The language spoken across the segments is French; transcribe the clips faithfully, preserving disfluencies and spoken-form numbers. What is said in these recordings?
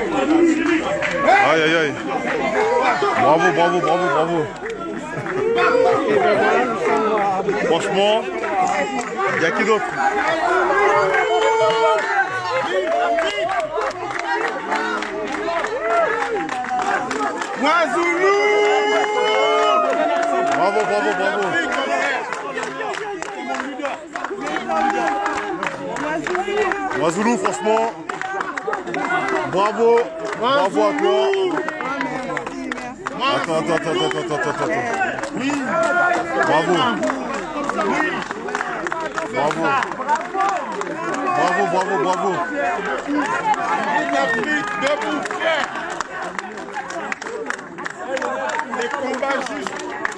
Aïe, aïe, aïe. Bravo, bravo, bravo, bravo. Franchement, il y a qui d'autre? Moizoulou! Bravo, bravo, bravo. Moizoulou, franchement, bravo, bravo à toi. Attends, attends, attends, attends, attends, attends, attends. Bravo. Bravo. Bravo, bravo, bravo. Les combats justes.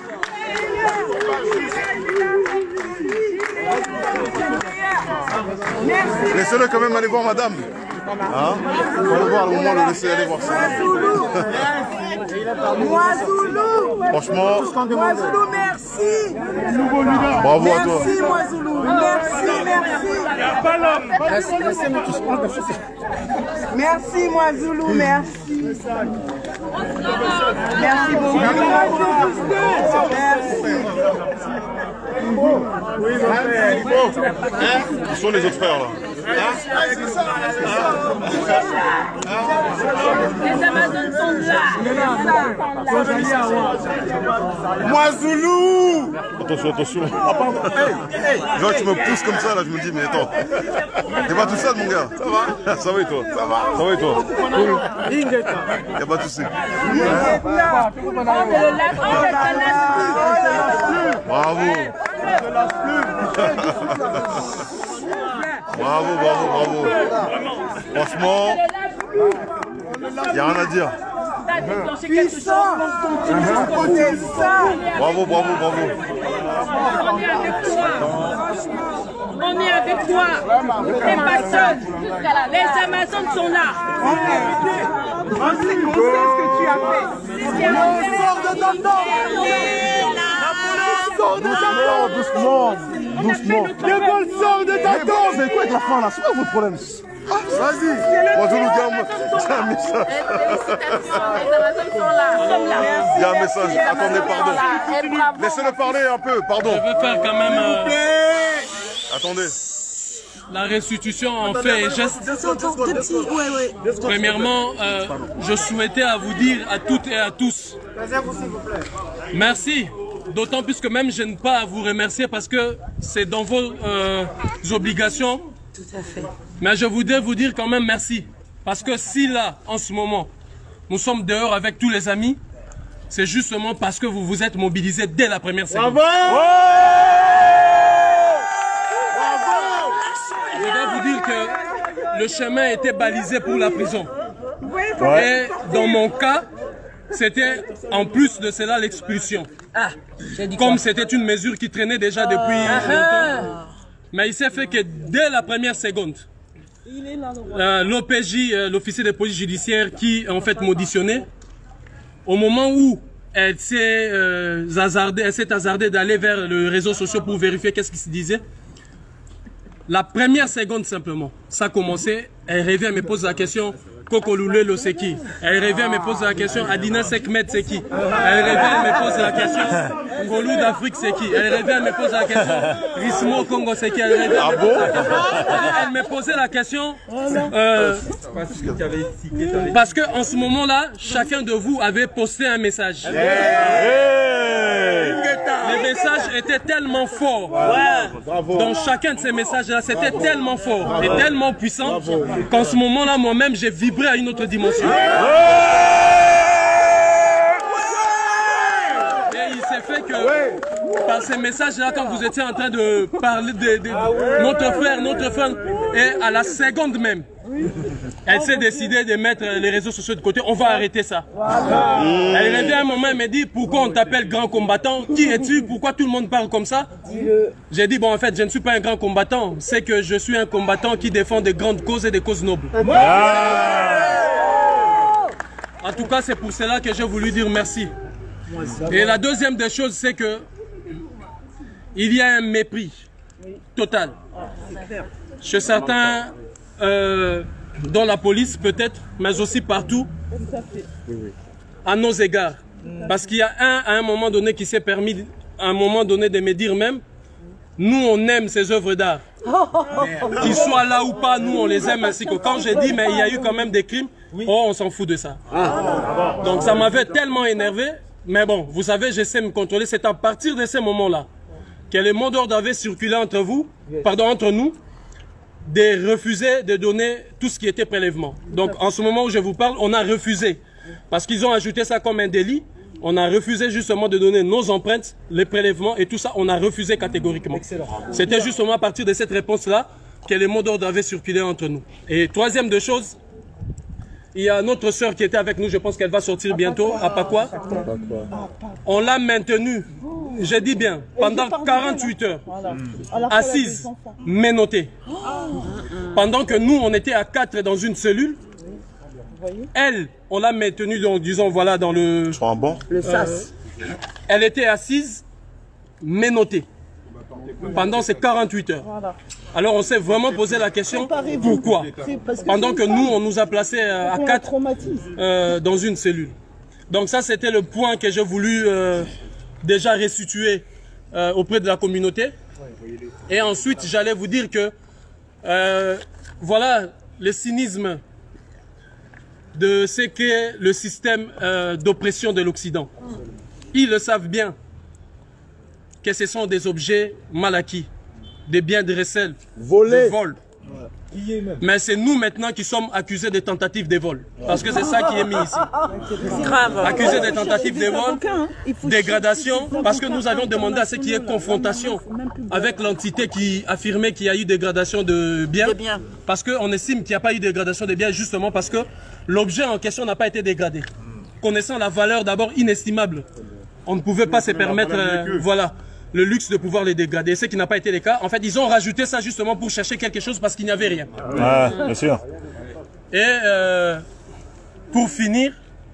Laissez-le quand même aller voir madame. Hein? Il faut aller voir le moment de le laisser aller voir ça. Moizoulou. Franchement, Moizoulou, merci. bravo à toi. Merci Moizoulou. Merci, merci. Merci Moizoulou, merci. Merci beaucoup. Merci. Ils sont les autres frères là. Les Amazones sont là. Moizoulou! Attention, attention. Genre tu me pousses comme ça là, je me dis mais attends. T'es pas tout seul mon gars. Ça va? Ça va et toi? Ça va? Ça va et toi? Y'a pas de soucis. Bravo. Bravo, bravo, bravo. Franchement, il n'y a rien à dire. Puissant. Bravo, bravo, bravo. On est avec toi. T'es pas seul. Les Amazones sont là. On sait ce que tu as fait. Sors de ta tente. Sors de ta tente. Doucement, doucement. Le bol sort de ta tente! Vous avez quoi avec la fin là? C'est quoi votre problème? Vas-y. Moizoulou, il y a un message. Les Amazones sont là. Il y a un message. Attendez, pardon. Laissez-le parler un peu, pardon. Je veux faire quand même euh, Attendez. la restitution en fait et gestes. Premièrement, euh, je souhaitais à vous dire à toutes et à tous, merci. D'autant plus que même je n'ai pas à vous remercier parce que c'est dans vos euh, obligations. Tout à fait. Mais je voudrais vous dire quand même merci. Parce que si là, en ce moment, nous sommes dehors avec tous les amis, c'est justement parce que vous vous êtes mobilisés dès la première seconde. Bravo! Je dois vous dire que le chemin était balisé pour la prison. Et dans mon cas, c'était en plus de cela l'expulsion. Ah, Comme c'était une mesure qui traînait déjà depuis longtemps. Mais il s'est fait que dès la première seconde, euh, l'O P J, euh, l'officier de police judiciaire qui en fait m'auditionnait, au moment où elle s'est euh, hasardée, elle s'est hasardée d'aller vers les réseaux sociaux pour vérifier qu'est-ce qui se disait, la première seconde simplement, ça a commencé, elle revient, elle me pose la question, Koko Lulelo c'est qui? Elle revient, elle me pose la question, Adina Sekmet c'est qui? Elle revient, elle me pose la question, Golou d'Afrique c'est qui? Elle revient, elle me pose la question, Rismo Congo c'est qui? Elle revient, elle me pose la question. Elle me posait la question, euh, parce que en ce moment-là, chacun de vous avait posté un message. Les messages étaient tellement forts. Dans chacun de ces messages-là, c'était tellement fort et tellement puissant qu'en ce moment-là, moi-même, j'ai vibré à une autre dimension. Et il s'est fait que, par ces messages-là, quand vous étiez en train de parler de, de notre frère, notre frère, et à la seconde même, elle s'est décidée de mettre les réseaux sociaux de côté. On va arrêter ça. Elle revient un moment, elle me dit pourquoi on t'appelle grand combattant? Qui es-tu? Pourquoi tout le monde parle comme ça? J'ai dit bon, en fait, je ne suis pas un grand combattant. C'est que je suis un combattant qui défend de grandes causes et des causes nobles. En tout cas, c'est pour cela que j'ai voulu dire merci. Et la deuxième des choses, c'est que il y a un mépris total chez certains euh, dans la police peut-être, mais aussi partout, à nos égards. Parce qu'il y a un, à un moment donné, qui s'est permis, à un moment donné, de me dire même, nous, on aime ces œuvres d'art. Qu'ils soient là ou pas, nous, on les aime ainsi que quand j'ai dit, mais il y a eu quand même des crimes, oh, on s'en fout de ça. Donc ça m'avait tellement énervé, mais bon, vous savez, j'essaie de me contrôler. C'est à partir de ces moments-là que les mots d'ordre avaient circulé entre vous, pardon, entre nous, de refuser de donner tout ce qui était prélèvement. Donc en ce moment où je vous parle, on a refusé. Parce qu'ils ont ajouté ça comme un délit. On a refusé justement de donner nos empreintes, les prélèvements et tout ça, on a refusé catégoriquement. C'était justement à partir de cette réponse-là que les mots d'ordre avaient circulé entre nous. Et troisième de choses, il y a notre sœur qui était avec nous, je pense qu'elle va sortir bientôt, à Pakwa. On l'a maintenue, je dis bien, pendant quarante-huit heures, assise, menottée. Pendant que nous, on était à quatre dans une cellule. Elle, on l'a maintenue, donc, disons, voilà, dans le... bon. Le sas. Euh, elle était assise, menottée, pendant ces quarante-huit heures. Alors, on s'est vraiment posé la question, pourquoi? Pendant que nous, on nous a placés euh, à quatre euh, dans une cellule. Donc ça, c'était le point que j'ai voulu euh, déjà restituer euh, auprès de la communauté. Et ensuite, j'allais vous dire que, euh, voilà, le cynisme de ce qu'est le système euh, d'oppression de l'Occident. Ils le savent bien que ce sont des objets mal acquis, des biens de recel, de vol. Mais c'est nous maintenant qui sommes accusés de tentatives de vol. Parce que c'est ça qui est mis ici. Grave. Accusés de tentatives de vol, dégradation, parce que nous avions demandé à ce qu'il y ait confrontation avec l'entité qui affirmait qu'il y a eu dégradation de biens. Parce qu'on estime qu'il n'y a pas eu dégradation de biens justement parce que l'objet en question n'a pas été dégradé. Connaissant la valeur d'abord inestimable, on ne pouvait pas se permettre, euh, voilà, le luxe de pouvoir les dégrader, ce qui n'a pas été le cas. En fait, ils ont rajouté ça justement pour chercher quelque chose parce qu'il n'y avait rien. Ah, bien sûr. Et euh, pour finir,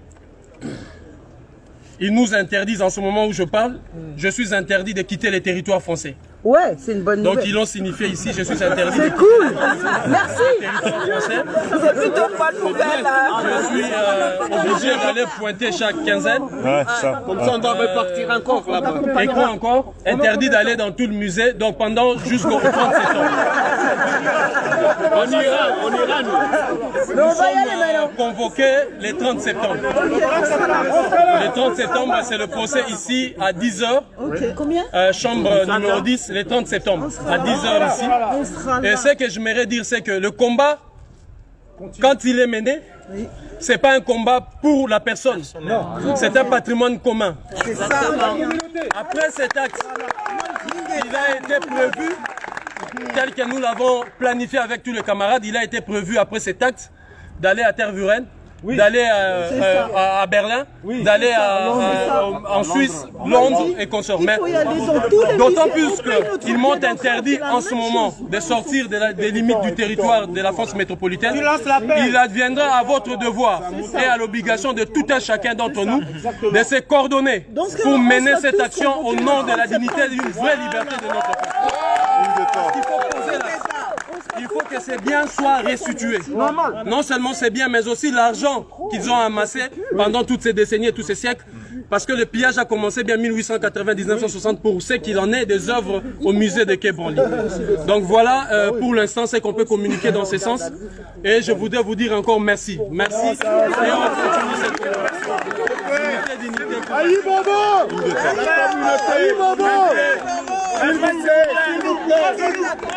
ils nous interdisent, en ce moment où je parle, je suis interdit de quitter les territoires français. Ouais, c'est une bonne nouvelle. Donc ils l'ont signifié ici, je suis interdit. C'est cool. Merci. C'est plutôt une bonne nouvelle. Je suis euh, obligé d'aller pointer chaque quinzaine. Ouais, ça. Comme ça, on doit repartir encore là-bas. Et quoi encore? Interdit d'aller dans tout le musée, donc pendant jusqu'au trente septembre. On ira, on ira nous. Nous sommes convoqués le trente septembre. Le trente septembre, c'est le procès ici à dix heures. Combien? Euh, chambre numéro dix, le trente septembre, à dix heures ici. Et ce que je m'aimerais dire, c'est que le combat, quand il est mené, c'est pas un combat pour la personne. C'est un patrimoine commun. Après cet acte, il a été prévu, tel que nous l'avons planifié avec tous les camarades, il a été prévu après cet acte d'aller à Tervuren, oui. d'aller euh, euh, à Berlin, oui. d'aller euh, en Suisse, Londres et consorts. Mais d'autant plus qu'ils m'ont interdit en ce moment de sortir de la, des limites du territoire de la France métropolitaine. Il adviendra à votre devoir et à l'obligation de tout un chacun d'entre nous de se coordonner pour mener cette action au nom de la dignité d'une vraie liberté de notre peuple. Il faut que ces biens soient restitués. Non seulement ces biens, mais aussi l'argent qu'ils ont amassé pendant toutes ces décennies et tous ces siècles. Parce que le pillage a commencé bien mille huit cent quatre-vingts à mille neuf cent soixante pour ce qu'il en est des œuvres au musée de Quai Branly. Donc voilà, euh, pour l'instant, c'est qu'on peut communiquer dans ce sens. Et je voudrais vous dire encore merci. Merci. Et on continue cette collaboration. Aïe Bobo! Aïe Bobo! S'il vous plaît, s'il vous plaît!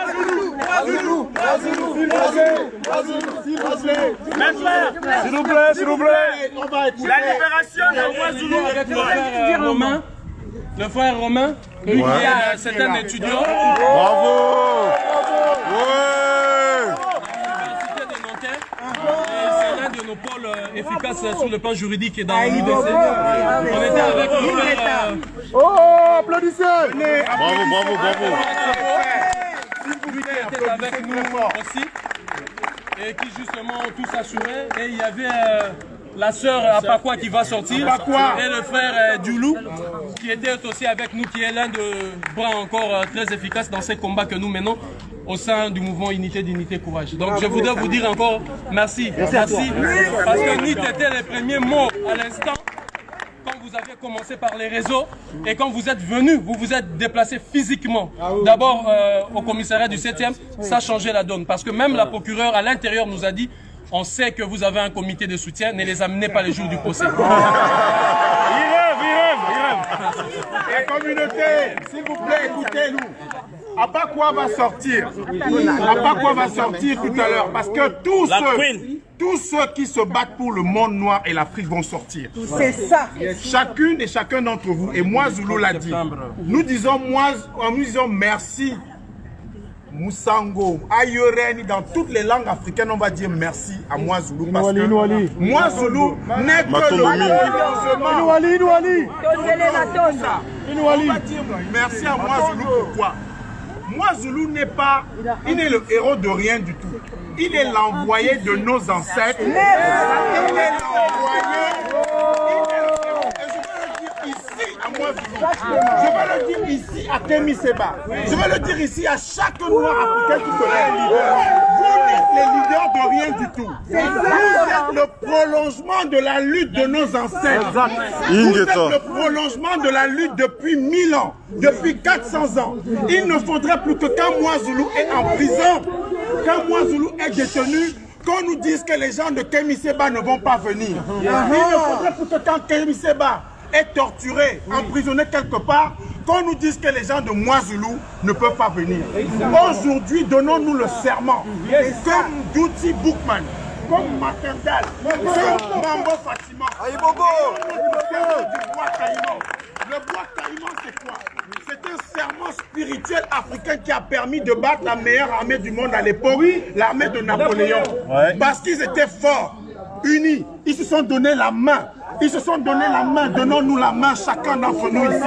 S'il vous plaît, s'il vous plaît! La libération de Ouazzoulou avec le frère Romain. Le frère Romain, lui qui est, c'est un étudiant. Bravo! Ouais! C'est l'un de nos pôles efficaces sur le plan juridique et dans l'U D C. On était avec le frère. Oh, applaudissez! Bravo, bravo, bravo! Lui qui était avec nous aussi et qui justement ont tous assuré. Et il y avait euh, la sœur Apakwa qui va sortir et le frère euh, Djoulou qui était aussi avec nous, qui est l'un de bras encore euh, très efficace dans ces combats que nous menons. au sein du mouvement Unité, Dignité, Courage. Donc je voudrais vous dire encore merci. Merci, merci parce que N I T était les premiers mots à l'instant. Quand vous avez commencé par les réseaux et quand vous êtes venu, vous vous êtes déplacé physiquement. D'abord euh, au commissariat du septième, ça a changé la donne. Parce que même la procureure à l'intérieur nous a dit, on sait que vous avez un comité de soutien, ne les amenez pas les jours du procès. Il rêve, il rêve, il rêve. La communauté, s'il vous plaît, écoutez-nous. Abakwa va sortir. Abakwa va sortir tout à l'heure. Parce que tous ceux, tous ceux qui se battent pour le monde noir et l'Afrique vont sortir. C'est ça. Chacune et chacun d'entre vous, et moi Zulu l'a dit, nous disons, moi, nous disons merci. Moussango, Ayoreni, dans toutes les langues africaines, on va dire merci à moi Zulu. Parce que moi Zulu n'est que le On va dire merci à moi Zulu. Pourquoi? Moi Zulu n'est pas, il est le héros de rien du tout. Il est l'envoyé de nos ancêtres. Il est l'envoyé. Je vais le dire ici à Kémy Séba. Je vais le dire ici à chaque noir africain qui se lève. Vous n'êtes les leaders de rien du tout. Vous êtes le prolongement de la lutte de nos ancêtres. Vous êtes le prolongement de la lutte depuis mille ans, depuis quatre cents ans. Il ne faudrait plus que quand moi Zulu est en prison, quand moi Zulu est détenu, qu'on nous dise que les gens de Kémy Séba ne vont pas venir. Il ne faudrait plus que quand Kémy Séba est torturé, emprisonné quelque part, qu'on nous dise que les gens de Mwazoulou ne peuvent pas venir. Aujourd'hui, donnons-nous le serment, comme Douti Boukman, comme Materdal, comme Mambo Fatima, le bois Caïman. Le bois Caïman, c'est quoi? C'est un serment spirituel africain qui a permis de battre la meilleure armée du monde à l'époque, l'armée de Napoléon. Ouais. Parce qu'ils étaient forts, unis, ils se sont donné la main. Ils se sont donné la main, donnons-nous la main, chacun d'entre nous ici.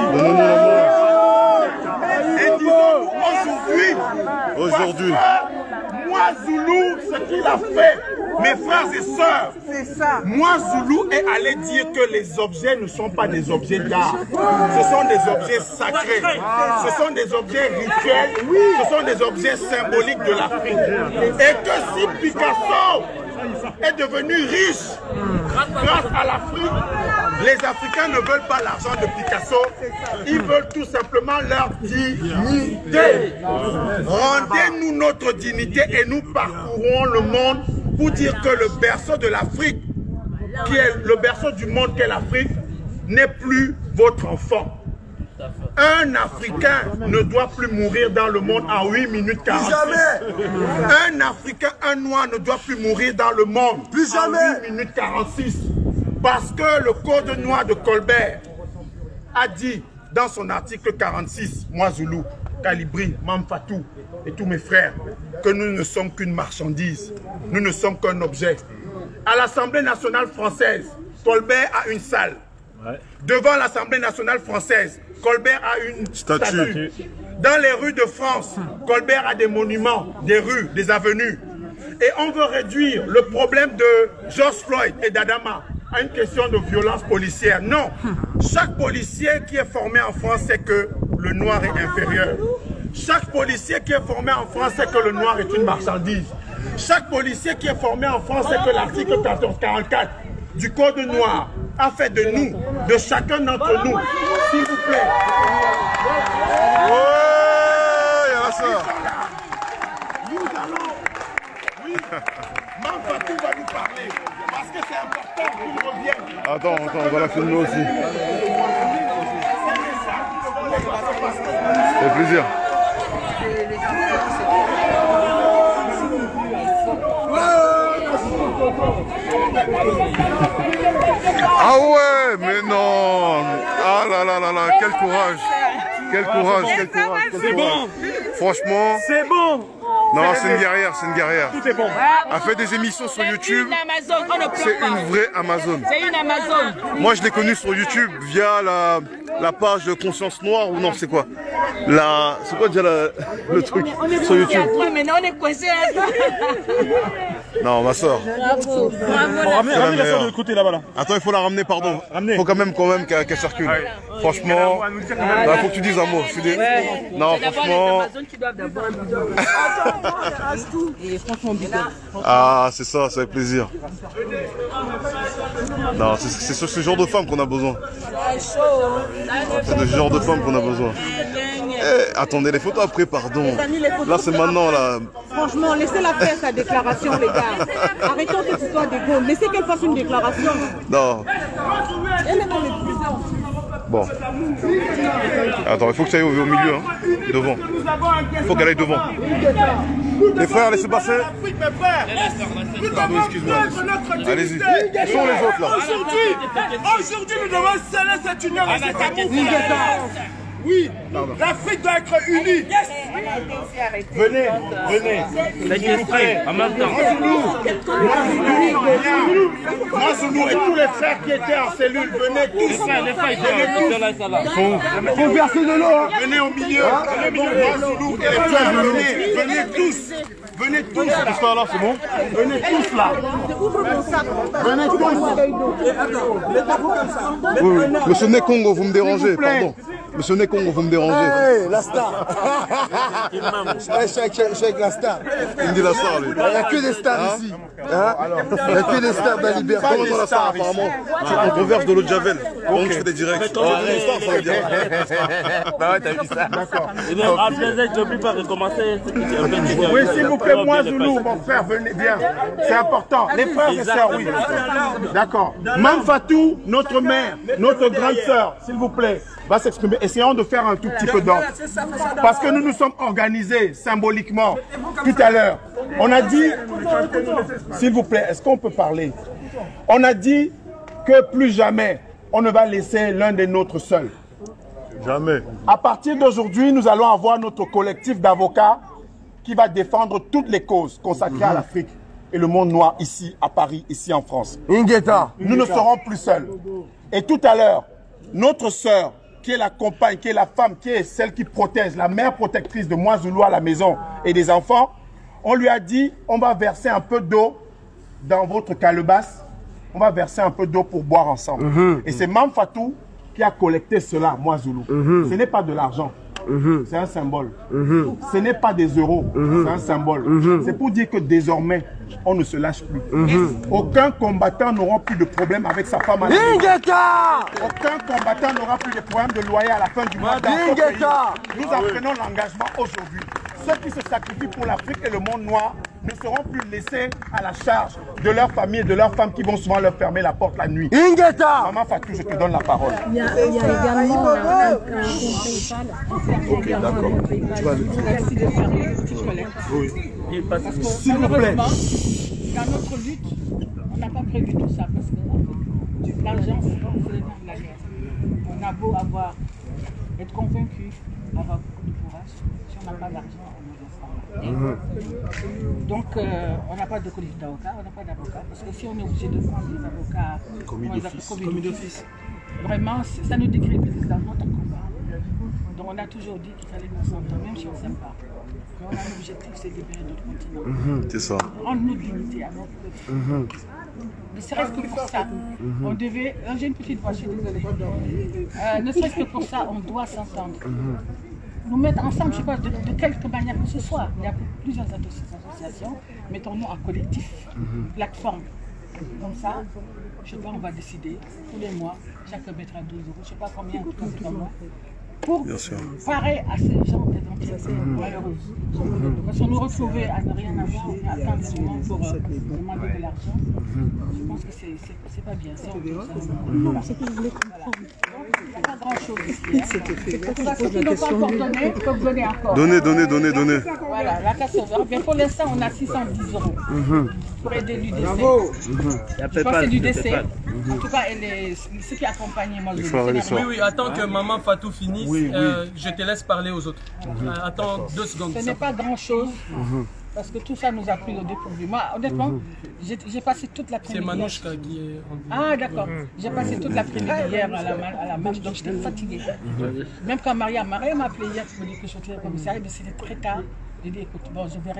Et disons-nous aujourd'hui, aujourd'hui, moi Zulu, ce qu'il a fait, mes frères et sœurs, moi Zulu est allé dire que les objets ne sont pas des objets d'art, ce sont des objets sacrés, ce sont des objets rituels, ce sont des objets symboliques de l'Afrique. Et que si Picasso est devenu riche grâce à l'Afrique, les Africains ne veulent pas l'argent de Picasso, ils veulent tout simplement leur dignité. Rendez-nous notre dignité et nous parcourons le monde pour dire que le berceau de l'Afrique, qui est le berceau du monde qu'est l'Afrique, n'est plus votre enfant. Un Africain ne doit plus mourir dans le monde en huit minutes quarante-six. Un Africain, un Noir ne doit plus mourir dans le monde plus jamais. En huit minutes quarante-six. Parce que le Code noir de Colbert a dit dans son article quarante-six, moi Zulu, Calibri, Mamfatou et tous mes frères, que nous ne sommes qu'une marchandise. Nous ne sommes qu'un objet. À l'Assemblée nationale française, Colbert a une salle. Ouais. Devant l'Assemblée nationale française, Colbert a une statue. statue. Dans les rues de France, Colbert a des monuments, des rues, des avenues. Et on veut réduire le problème de George Floyd et d'Adama à une question de violence policière. Non, chaque policier qui est formé en France sait que le noir est inférieur. Chaque policier qui est formé en France sait que le noir est une marchandise. Chaque policier qui est formé en France sait que l'article quatorze quarante-quatre du Code noir a fait de nous, de chacun d'entre nous, s'il vous plaît. Ouais, il y a ça. Nous allons, oui, Mamfatou va nous parler, parce que c'est important qu'il revienne. Attends, attends, on va la filmer aussi. Ça fait plaisir. Ah ouais, mais non. Ah là là là là, quel courage. Quel courage, quel courage. C'est bon. Franchement. C'est bon. Non, c'est une guerrière, c'est une guerrière. Tout est bon. Elle fait des émissions sur YouTube. C'est une vraie Amazon. C'est une Amazon. Moi, je l'ai connue sur YouTube via la, la page Conscience Noire, ou non, c'est quoi la, c'est quoi déjà la, le truc on est, on est sur YouTube? Maintenant, on est coincé. Non, ma soeur. Bravo. Bravo. Ramenez la soeur de l'autre côté là-bas. Là. Attends, il faut la ramener, pardon. Ramenez. Faut quand même, quand même qu'elle qu'elle circule. Franchement, il faut que tu dises un mot. Je suis dé... Non, franchement. Ah, c'est ça, ça fait plaisir. Non, c'est sur ce genre de femme qu'on a besoin. C'est de ce genre de femme qu'on a besoin. Eh, attendez, les photos après, pardon. Là, c'est maintenant, là. Franchement, laissez-la faire sa déclaration, les gars. Arrêtons cette histoire d'égo. Laissez qu'elle fasse une déclaration. Non. Elle est dans les prisons. Bon. Attends, il faut que tu ailles au, au milieu, hein. Devant. Il faut qu'elle aille devant. Les frères, laissez passer. Pardon, excuse-moi. Allez-y. Où sont les autres, là? Aujourd'hui, nous devons sceller cette union. Oui, l'Afrique doit être unie. Venez, venez. S'il vous plaît. En même temps. Moi, Zoulou et tous les frères qui étaient en cellule, venez tous. Venez tous. Faut verser de l'eau. Venez au milieu. Moi, Zoulou et les frères, venez. Venez tous. Venez tous là. là, c'est bon? Venez tous là. Venez tous. Oui, oui. Monsieur Nekongo, vous me dérangez, pardon. Monsieur Nekongo, vous me dérangez. Hey, la star. Cheikh la star. Il me dit la star, lui. Il n'y a que des stars hein? Ici. Hein? Il n'y a que des stars de la liberté. Comment dans la star, apparemment? On converse de l'eau de Javel. Donc je fais des directs. Oh, des stars, ça veut dire. Bah ouais, t'as vu ça. D'accord. Je n'oublie pas de recommencer. Oui, s'il vous plaît, moi, Zoulou, mon frère, venez bien. C'est important. Les frères et sœurs, oui. D'accord. Mam Fatou, notre mère, notre grande sœur, s'il vous plaît, va s'exprimer. Essayons de faire un tout petit peu d'ordre. Parce que nous nous sommes organisés symboliquement tout à l'heure. On a dit, s'il vous plaît, est-ce qu'on peut parler? On a dit que plus jamais on ne va laisser l'un des nôtres seul. Jamais. À partir d'aujourd'hui, nous allons avoir notre collectif d'avocats qui va défendre toutes les causes consacrées à l'Afrique et le monde noir ici, à Paris, ici en France. Ingeta. Nous ne serons plus seuls. Et tout à l'heure, notre sœur, qui est la compagne, qui est la femme, qui est celle qui protège, la mère protectrice de moi, Zoulou, à la maison et des enfants, on lui a dit, on va verser un peu d'eau dans votre calebasse, on va verser un peu d'eau pour boire ensemble. Mm-hmm. Et c'est Mam Fatou qui a collecté cela, moi, Zoulou. Mm-hmm. Ce n'est pas de l'argent. Mmh. C'est un symbole. Mmh. Ce n'est pas des euros, mmh. C'est un symbole. Mmh. C'est pour dire que désormais, on ne se lâche plus. Mmh. Aucun combattant n'aura plus de problème avec sa femme à la maison. Aucun combattant n'aura plus de problème de loyer à la fin du mois. Dans ce pays. Nous en prenons l'engagement aujourd'hui. Ceux qui se sacrifient pour l'Afrique et le monde noir ne seront plus laissés à la charge de leur famille et de leurs femmes qui vont souvent leur fermer la porte la nuit. Ingeta. Maman Fatou, je te donne la parole. Il y a, il y a également un, un, un ok, d'accord. Tu vas le dire. Merci de faire une petite collecte. Oui. S'il vous plaît. Dans notre lutte, on n'a pas prévu tout ça parce que l'argent, c'est le nom de la guerre. On a beau avoir, être convaincu, avoir beaucoup de courage. Si on n'a pas d'argent, on ne reste pas. Mmh. Donc, euh, on n'a pas de collectif d'avocats, on n'a pas d'avocats. Parce que si on est obligé de prendre des avocats commis d'office, vraiment, ça nous décrédibilise dans notre combat. Donc, on a toujours dit qu'il fallait nous entendre, même si on ne s'aime pas. Mais on a un objectif, c'est de libérer notre continent. Mmh, c'est ça. Rendre notre dignité à notre peuple. Mmh. Ne serait-ce que pour ça, mmh. on devait. J'ai une petite voix, je suis désolée. Euh, ne serait-ce que pour ça, on doit s'entendre. Mmh. Nous mettre ensemble, je ne sais pas, de, de quelque manière que ce soit. Il y a plusieurs associations, mettons-nous en collectif, mm-hmm. plateforme. Comme ça, je ne sais pas, on va décider, tous les mois, chacun mettra douze euros, je ne sais pas combien, en tout cas, c'est comme moi, pour parer à ces gens d'éventualité mm-hmm. malheureuses. Mm-hmm. Parce qu'on nous retrouvait à ne rien avoir, on attend des moments pour euh, demander de l'argent. Mm-hmm. Je pense que c'est pas bien. C'est mm-hmm. ce que je voulais comprendre. Il n'y a pas grand-chose ici. Hein. De toute façon, ils n'ont pas encore donné, ils peuvent donner encore. Donnez, donnez, donnez, donnez. Voilà, la casse au vert. Mais pour l'instant, on a six cent dix euros mm-hmm. pour aider l'U D C. Bravo. Mm-hmm. Je pense que c'est l'U D C. Mm-hmm. En tout cas, elle est, ceux qui accompagnent moi, je le Oui, oui, attends que maman Fatou finisse. Oui, oui. Euh, je te laisse parler aux autres. Mm-hmm. euh, attends deux secondes. Ce n'est pas grand-chose. Mm-hmm. Parce que tout ça nous a pris au dépourvu. Moi, honnêtement, mm-hmm. j'ai passé toute l'après-midi. C'est Manouchka qui est. Ah, d'accord. Mm-hmm. J'ai passé toute l'après-midi hier à la, à la marche, donc j'étais fatiguée. Mm-hmm. Même quand Maria, Maria m'a appelé hier pour me dire que je suis au commissariat, mais c'était très tard. J'ai dit, écoute, bon, je verrai.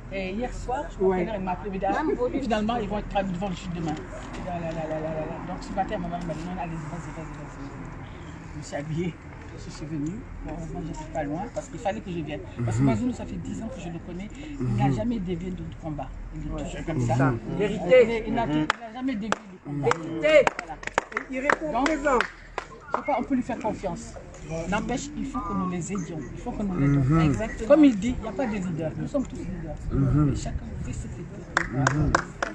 Et hier soir, je crois qu'elle m'a appelé. Finalement, ils vont être traduits devant le juge demain. Là, là, là, là, là, là. Donc ce matin, ma mère m'a dit non, allez, vas-y, vas-y, vas-y. Je me suis habillée, je suis venue. Bon, moi, je ne suis pas loin parce qu'il fallait que je vienne. Parce que Mazoulou, ça fait dix ans que je le connais. Il n'a jamais dévié de combat. Il est toujours comme ça. Vérité. Il n'a jamais dévié de combat. Vérité. Il répond présent. Je sais pas, on peut lui faire confiance. N'empêche, il faut que nous les aidions. Il faut que nous les aidions. Exactement. Comme il dit, il n'y a pas de leader. Nous sommes tous leaders. Mm-hmm. Et chacun fait ce qu'il peut. Mm-hmm.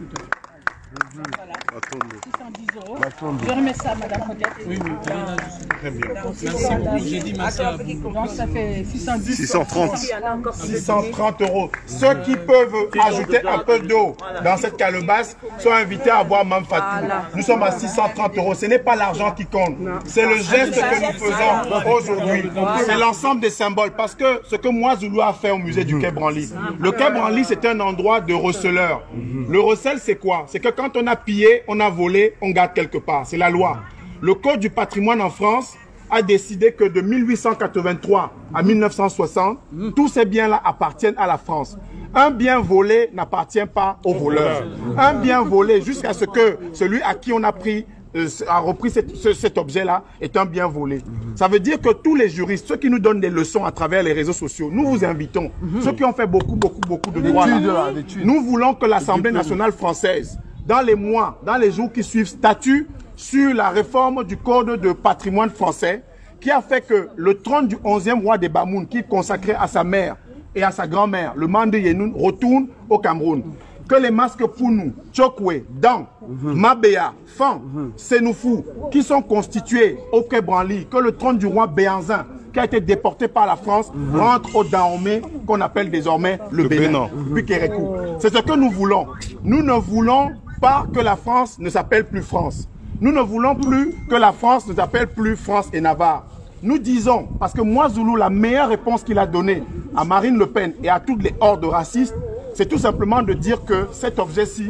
Voilà. six cent dix euros. Je remets ça à Madame Odette. Oui, oui. Très bien. Merci beaucoup. J'ai dit merci à vous. Donc ça fait six cent dix. six cent trente. six cent trente euros. Ceux qui peuvent ajouter un peu d'eau dans cette calebasse sont invités à boire Mam Fatou. Nous sommes à six cent trente euros. Ce n'est pas l'argent qui compte. C'est le geste que nous faisons aujourd'hui. C'est l'ensemble des symboles. Parce que ce que moi, Zoulou a fait au musée du Quai Branly. Le Quai Branly, c'est un endroit de receleurs. Le recel, c'est quoi? C'est que quand on a pillé, on a volé, on garde quelque part. C'est la loi. Le Code du patrimoine en France a décidé que de mille huit cent quatre-vingt-trois à mille neuf cent soixante, tous ces biens-là appartiennent à la France. Un bien volé n'appartient pas aux voleurs. Un bien volé, jusqu'à ce que celui à qui on a pris, euh, a repris cet, ce, cet objet-là, est un bien volé. Ça veut dire que tous les juristes, ceux qui nous donnent des leçons à travers les réseaux sociaux, nous vous invitons, ceux qui ont fait beaucoup, beaucoup, beaucoup de droits, nous voulons que l'Assemblée nationale française, dans les mois, dans les jours qui suivent, statue sur la réforme du Code de patrimoine français qui a fait que le trône du onzième roi des Bamoun, qui est consacré à sa mère et à sa grand-mère, le Mandé Yenoun, retourne au Cameroun. Que les masques Pounou, Tchokwe, Dan, Mabéa, Fan, Sénoufou, qui sont constitués au Quai Branly, que le trône du roi Béanzin, qui a été déporté par la France, rentre au Dahomey, qu'on appelle désormais le, le Bénin, puis Kérékou. C'est ce que nous voulons. Nous ne voulons pas que la France ne s'appelle plus France. Nous ne voulons plus que la France ne s'appelle plus France et Navarre. Nous disons, parce que moi, Zoulou, la meilleure réponse qu'il a donnée à Marine Le Pen et à toutes les hordes racistes, c'est tout simplement de dire que cet objet-ci,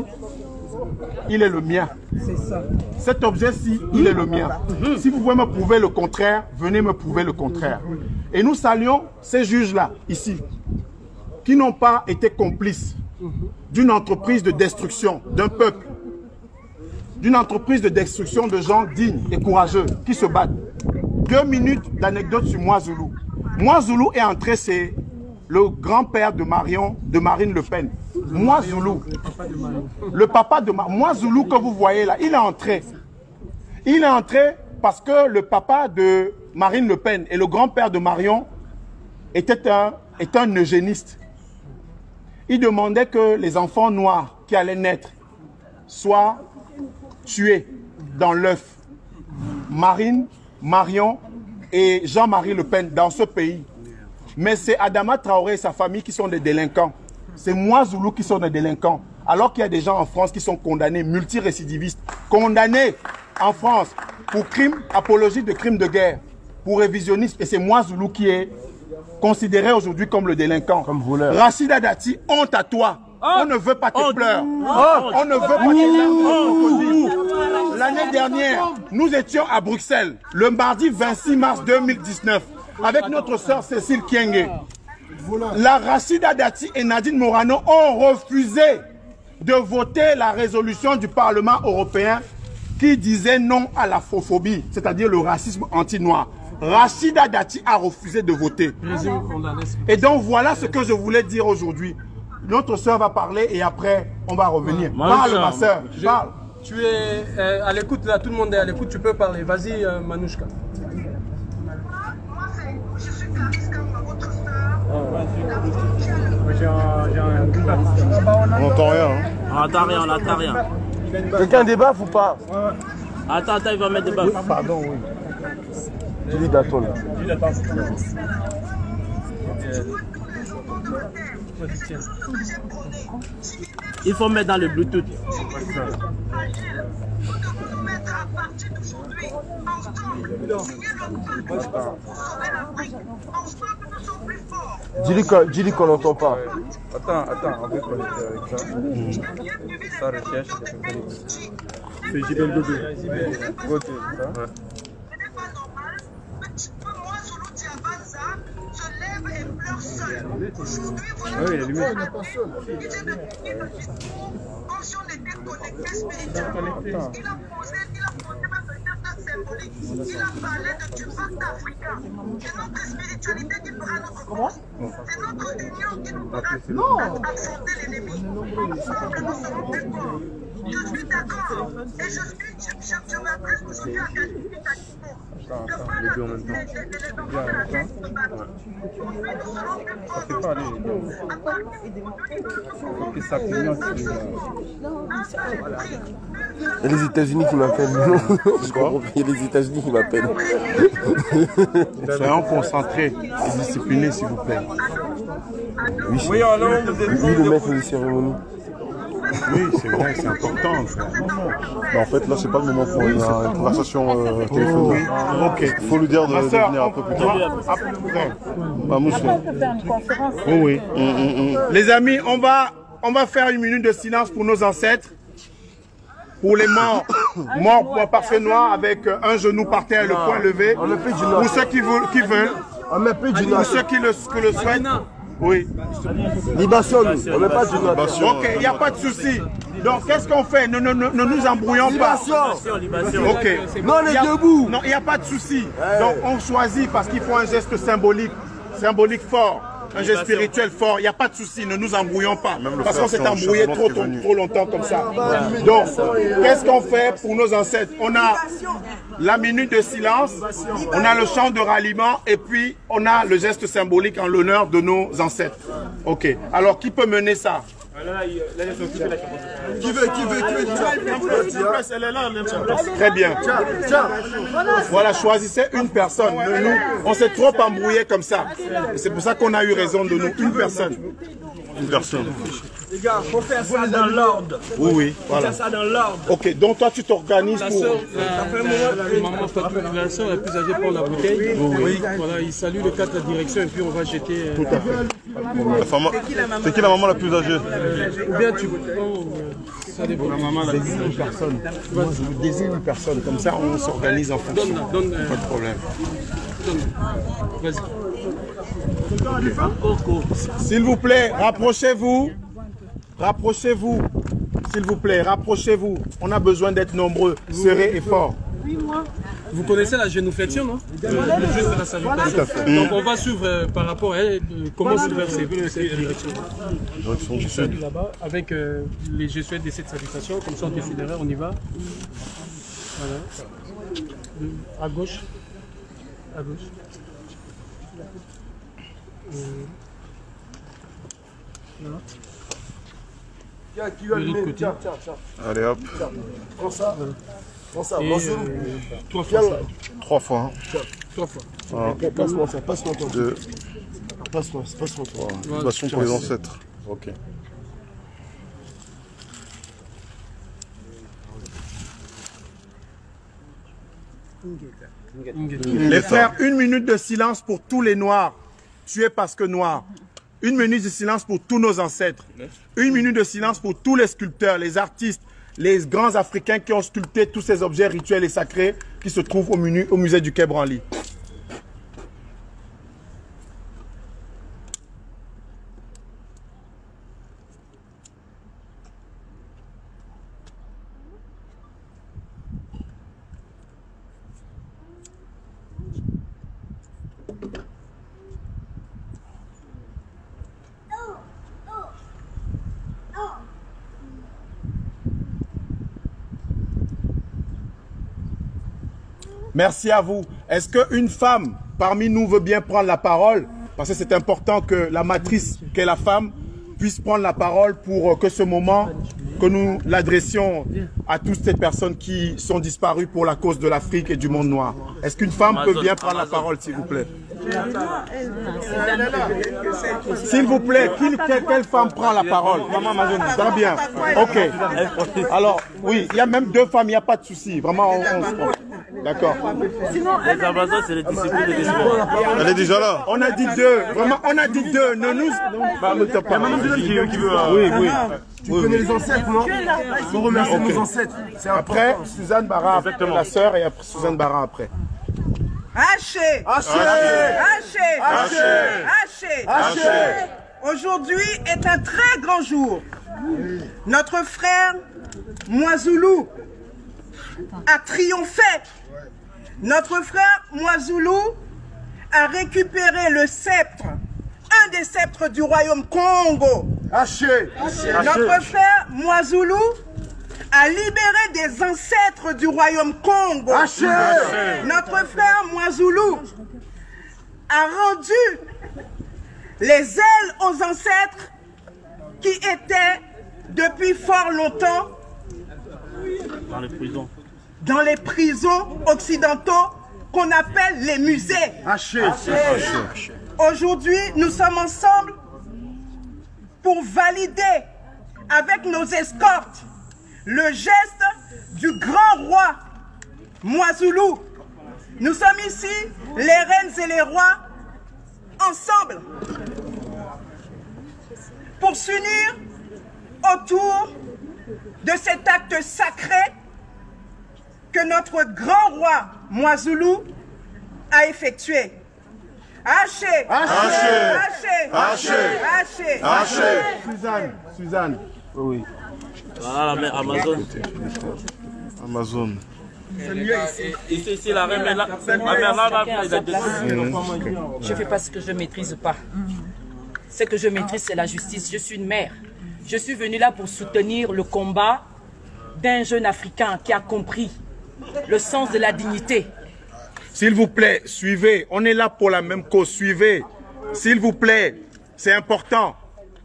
il est le mien. C'est ça. Cet objet-ci, il est le mien. Si vous pouvez me prouver le contraire, venez me prouver le contraire. Et nous saluons ces juges-là, ici, qui n'ont pas été complices d'une entreprise de destruction d'un peuple, d'une entreprise de destruction de gens dignes et courageux qui se battent. Deux minutes d'anecdote sur moi, Zoulou. Moi, Zoulou est entré, c'est le grand-père de Marion, de Marine Le Pen. Moi, Zoulou, le papa de Marion, moi, Zoulou, que vous voyez là, il est entré. Il est entré parce que le papa de Marine Le Pen et le grand-père de Marion était un, était un eugéniste. Il demandait que les enfants noirs qui allaient naître soient tués dans l'œuf. Marine, Marion et Jean-Marie Le Pen dans ce pays. Mais c'est Adama Traoré et sa famille qui sont des délinquants. C'est moi, Zoulou, qui sont des délinquants. Alors qu'il y a des gens en France qui sont condamnés, multirécidivistes, condamnés en France pour crimes, apologie de crimes de guerre, pour révisionnisme. Et c'est moi, Zoulou, qui est considéré aujourd'hui comme le délinquant. Comme voleur. Rachida Dati, honte à toi. Oh. On ne veut pas tes oh. pleurs. Oh. On ne veut pas tes larmes. L'année dernière, nous étions à Bruxelles, le mardi vingt-six mars deux mille dix-neuf, avec notre sœur Cécile Kienge. La Rachida Dati et Nadine Morano ont refusé de voter la résolution du Parlement européen qui disait non à la fauphobie, c'est-à-dire le racisme anti-noir. Rachida Dati a refusé de voter. Et donc voilà ce que je voulais dire aujourd'hui. Notre soeur va parler et après on va revenir. Parle ma soeur, parle. Tu es euh, à l'écoute là, tout le monde est à l'écoute, tu peux parler. Vas-y euh, Manouchka. On n'entend rien. Hein. On n'entend rien, on n'entend rien. Quelqu'un débat ou pas? Attends, attends, il va mettre des baffes. Oui, pardon, oui. Julie Datol. Il faut mettre dans le Bluetooth. Dis-lui qu'on n'entend pas. Attends, attends, on va connecter avec ça. Mmh. Ça recherche. C'est J B L deux. Côté, ça. Ouais. Ce n'est pas normal. Moi, Zoulou Diabanza, je lève et pleure seul. Ah oui, il est allumé. Comme si on était connectés spirituellement. Il a posé, il a posé même le terme symbolique. Il a parlé de du pacte africain. C'est notre spiritualité qui fera notre force. C'est notre union qui nous fera affronter l'ennemi. Ensemble, nous serons plus forts. Je suis d'accord. Et je suis, je, je, je m'adresse aujourd'hui à qualificativement. Je parle à tous les, les, les enfants de la tête qui se battent. Aujourd'hui, nous serons plus forts. À partir d'aujourd'hui, nous Il y a les États-Unis qui m'appellent. Je comprends pas, il y a les États-Unis qui m'appellent. Soyons concentrés et disciplinés, s'il vous plaît. Oui, oui, alors, vous êtes oui, le maître de cérémonie. Oui, c'est vrai, c'est important. Mais en fait, là, c'est pas le moment pour une, une conversation euh, téléphonique. Ok. Il faut lui dire de, de soeur, venir un peu plus tard. Après. Bah, Moussa. Oui, oui. Mm, mm, mm. Les amis, on va, on va faire une minute de silence pour nos ancêtres. Pour les morts, morts pour par feu noir avec un genou par terre et le poing levé. Pour ceux qui veulent, qui veulent. Pour ceux qui le, qui le souhaitent. Oui. Libation, on n'est pas du libation. Ok, il n'y a pas de souci. Donc, qu'est-ce qu'on fait? Ne, ne, ne, ne nous embrouillons pas. Ok. Non, on est debout. Non, il n'y a pas de souci. Donc, on choisit parce qu'il faut un geste symbolique, symbolique fort. Un geste spirituel fort, il n'y a pas de souci, ne nous embrouillons pas. Parce qu'on s'est embrouillé trop, trop, trop longtemps comme ça. Donc, qu'est-ce qu'on fait pour nos ancêtres? On a la minute de silence, on a le chant de ralliement et puis on a le geste symbolique en l'honneur de nos ancêtres. Ok. Alors, qui peut mener ça? Qui veut, qui veut, qui veut? Très bien. Voilà, choisissez une personne. Nous, on s'est trop embrouillé comme ça. C'est pour ça qu'on a eu raison de nous. Une personne. Une personne. Les gars, il faut faire ça dans l'ordre. Oui, oui, voilà. Faut faire ça dans l'ordre. Ok, donc toi tu t'organises La pour... soeur, la, la, maman Fatou, la soeur la plus âgée prend la bouteille. Oui, oui. Voilà, il salue le cadre de la direction et puis on va jeter... Euh, Tout à fait. La femme... C'est qui la maman la plus âgée? Ou bien tu... Oh, ça dépend. La maman la désigne une personne. Moi, je vous désigne une personne. Comme ça, on s'organise en fonction. Donne, donne, pas de problème. Vas-y. S'il vous plaît, rapprochez-vous. Rapprochez-vous. S'il vous plaît, rapprochez-vous. On a besoin d'être nombreux, serrés et forts. Vous connaissez la génuflexion, non? Le jeu de la salutation. Voilà. Donc on va suivre euh, par rapport à elle, euh, comment se verser cette direction. Direction du sud. Là-bas, avec euh, les gestuels de cette salutation, comme ça on déciderait, on y va. Voilà. À gauche. À gauche. Euh, Voilà. Qui va allumer? Tiens, tiens, tiens. Allez hop. Prends ça. Prends ça. Et, euh, trois fois. Ça. Trois fois. Hein. Trois fois. Voilà. Passe-moi ça, passe-moi toi. Deux. Passe-moi, passe-moi toi. Voilà. Libation pour les ancêtres. Ok. Les frères, une minute de silence pour tous les noirs, tués parce que noirs. Une minute de silence pour tous nos ancêtres. Une minute de silence pour tous les sculpteurs, les artistes, les grands Africains qui ont sculpté tous ces objets rituels et sacrés qui se trouvent au, menu, au musée du Quai Branly. Merci à vous. Est-ce qu'une femme parmi nous veut bien prendre la parole? Parce que c'est important que la matrice qu'est la femme puisse prendre la parole pour que ce moment, que nous l'adressions à toutes ces personnes qui sont disparues pour la cause de l'Afrique et du monde noir. Est-ce qu'une femme peut bien prendre la parole, s'il vous plaît? S'il vous plaît, qui, quelle, quelle femme prend la parole? Très bien. Ok. Alors, oui, il y a même deux femmes, il n'y a pas de souci. Vraiment, on, on se prend. D'accord. Les ambassades, c'est les disciples de l'espoir. Elle est déjà là. On a dit deux. Vraiment, on a dit deux. Ne nous... Bah, ne pas. Qui, qui veut, oui, oui. Tu oui, connais oui. les ancêtres, non? Il faut remercier okay. nos ancêtres. Après, Suzanne Barra, après la sœur, et après Suzanne Barra après. Haché. Haché. Haché. Haché. Haché. Haché. Aujourd'hui est un très grand jour. Notre frère Mwazoulou a triomphé. Notre frère Mwazoulou a récupéré le sceptre, un des sceptres du royaume Congo. Haché. Notre frère Mwazoulou a libéré des ancêtres du royaume Congo. Haché. Notre frère Mwazoulou a rendu les ailes aux ancêtres qui étaient depuis fort longtemps dans les prisons, dans les prisons occidentaux qu'on appelle les musées. Haché. Aujourd'hui, nous sommes ensemble pour valider avec nos escortes le geste du grand roi Mwazoulou. Nous sommes ici, les reines et les rois, ensemble, pour s'unir autour de cet acte sacré que notre grand roi Mwazoulou a effectué. Haché, Haché, haché, haché, haché. Suzanne, Suzanne. Oui. Voilà la mère Amazon. Amazon. Ici, ici, la reine, la mère là, là, il a des... Je ne fais pas ce que je ne maîtrise pas. Ce que je maîtrise, c'est la justice. Je suis une mère. Je suis venue là pour soutenir le combat d'un jeune Africain qui a compris le sens de la dignité. S'il vous plaît, suivez. On est là pour la même cause. Suivez. S'il vous plaît, c'est important.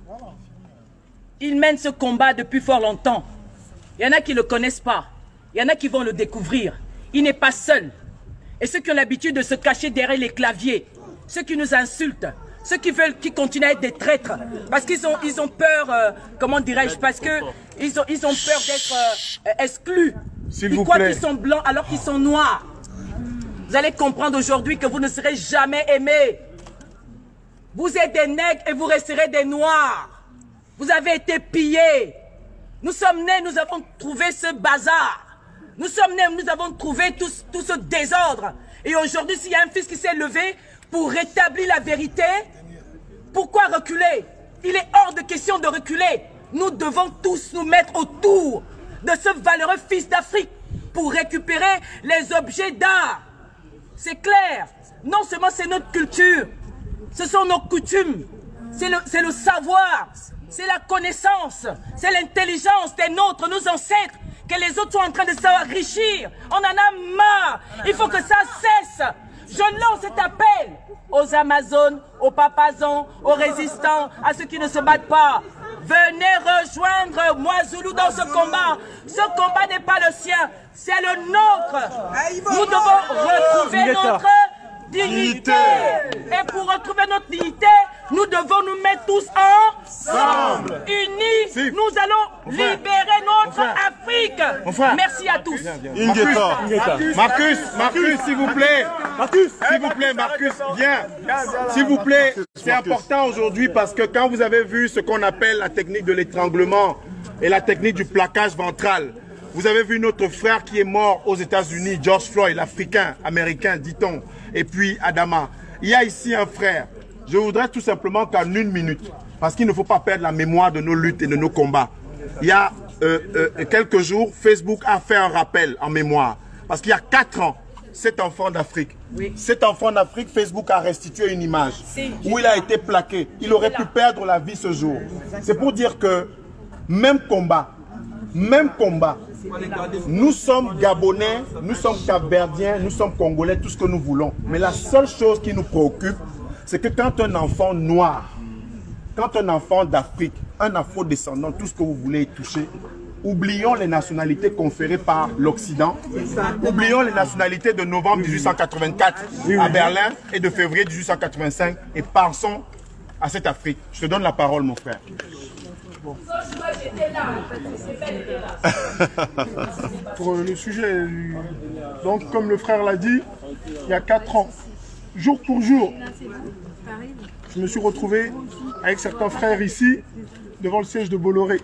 Il mène ce combat depuis fort longtemps. Il y en a qui ne le connaissent pas. Il y en a qui vont le découvrir. Il n'est pas seul. Et ceux qui ont l'habitude de se cacher derrière les claviers, ceux qui nous insultent, ceux qui veulent, qui continuent à être des traîtres, parce qu'ils ont, ils ont peur, euh, comment dirais-je, parce que ils ont, ils ont peur d'être euh, exclus. Ils croient qu'ils sont blancs alors qu'ils sont noirs. Vous allez comprendre aujourd'hui que vous ne serez jamais aimés. Vous êtes des nègres et vous resterez des noirs. Vous avez été pillés. Nous sommes nés, nous avons trouvé ce bazar. Nous sommes nés, nous avons trouvé tout, tout ce désordre. Et aujourd'hui, s'il y a un fils qui s'est levé pour rétablir la vérité, pourquoi reculer? Il est hors de question de reculer. Nous devons tous nous mettre autour de ce valeureux fils d'Afrique pour récupérer les objets d'art. C'est clair. Non seulement c'est notre culture, ce sont nos coutumes, c'est le, c'est le savoir, c'est la connaissance, c'est l'intelligence des nôtres, nos ancêtres, que les autres sont en train de s'enrichir. On en a marre. Il faut que ça cesse. Je lance cet appel aux Amazones, aux Papazons, aux résistants, à ceux qui ne se battent pas. Venez rejoindre Mwazoulou dans ce combat. Ce combat n'est pas le sien, c'est le nôtre. Nous devons retrouver notre dignité. Et pour retrouver notre dignité, nous devons nous mettre tous ensemble, unis. Si. Nous allons enfin. libérer notre enfin. Afrique. Enfin. Merci à tous. Marcus, Marcus, Marcus, s'il vous plaît. Marcus, s'il vous plaît, Marcus, viens. S'il vous plaît, c'est important aujourd'hui parce que quand vous avez vu ce qu'on appelle la technique de l'étranglement et la technique du plaquage ventral, vous avez vu notre frère qui est mort aux États-Unis, George Floyd, l'Africain, américain, dit-on, et puis Adama. Il y a ici un frère. Je voudrais tout simplement qu'en une minute, parce qu'il ne faut pas perdre la mémoire de nos luttes et de nos combats. Il y a euh, euh, quelques jours, Facebook a fait un rappel en mémoire. Parce qu'il y a quatre ans, cet enfant d'Afrique, oui. cet enfant d'Afrique, Facebook a restitué une image où il a été plaqué. Il aurait pu perdre la vie ce jour. C'est pour dire que même combat, même combat, nous sommes Gabonais, nous sommes Cap-Verdiens, nous sommes Congolais, tout ce que nous voulons. Mais la seule chose qui nous préoccupe, c'est que quand un enfant noir, quand un enfant d'Afrique, un afro-descendant, tout ce que vous voulez est touché, oublions les nationalités conférées par l'Occident, oublions les nationalités de novembre mille huit cent quatre-vingt-quatre à Berlin et de février mille huit cent quatre-vingt-cinq et pensons à cette Afrique. Je te donne la parole, mon frère. Pour le sujet, donc comme le frère l'a dit, il y a quatre ans, jour pour jour, je me suis retrouvé avec certains frères ici, devant le siège de Bolloré.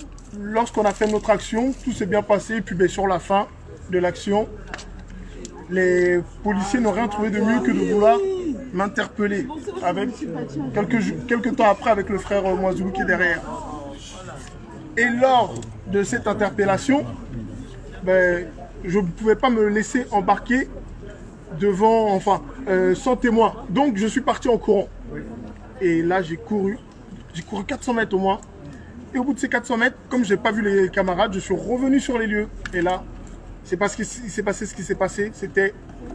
Lorsqu'on a fait notre action, tout s'est bien passé, puis bien sur la fin de l'action, les policiers n'ont rien trouvé de mieux que de vouloir m'interpeller avec quelques, quelques temps après avec le frère Mwazoulou qui est derrière. Et lors de cette interpellation, ben, je ne pouvais pas me laisser embarquer devant, enfin, euh, sans témoin. Donc je suis parti en courant. Et là j'ai couru, j'ai couru quatre cents mètres au moins. Et au bout de ces quatre cents mètres, comme je n'ai pas vu les camarades, je suis revenu sur les lieux. Et là, c'est parce qu'il s'est passé ce qui s'est passé, c'était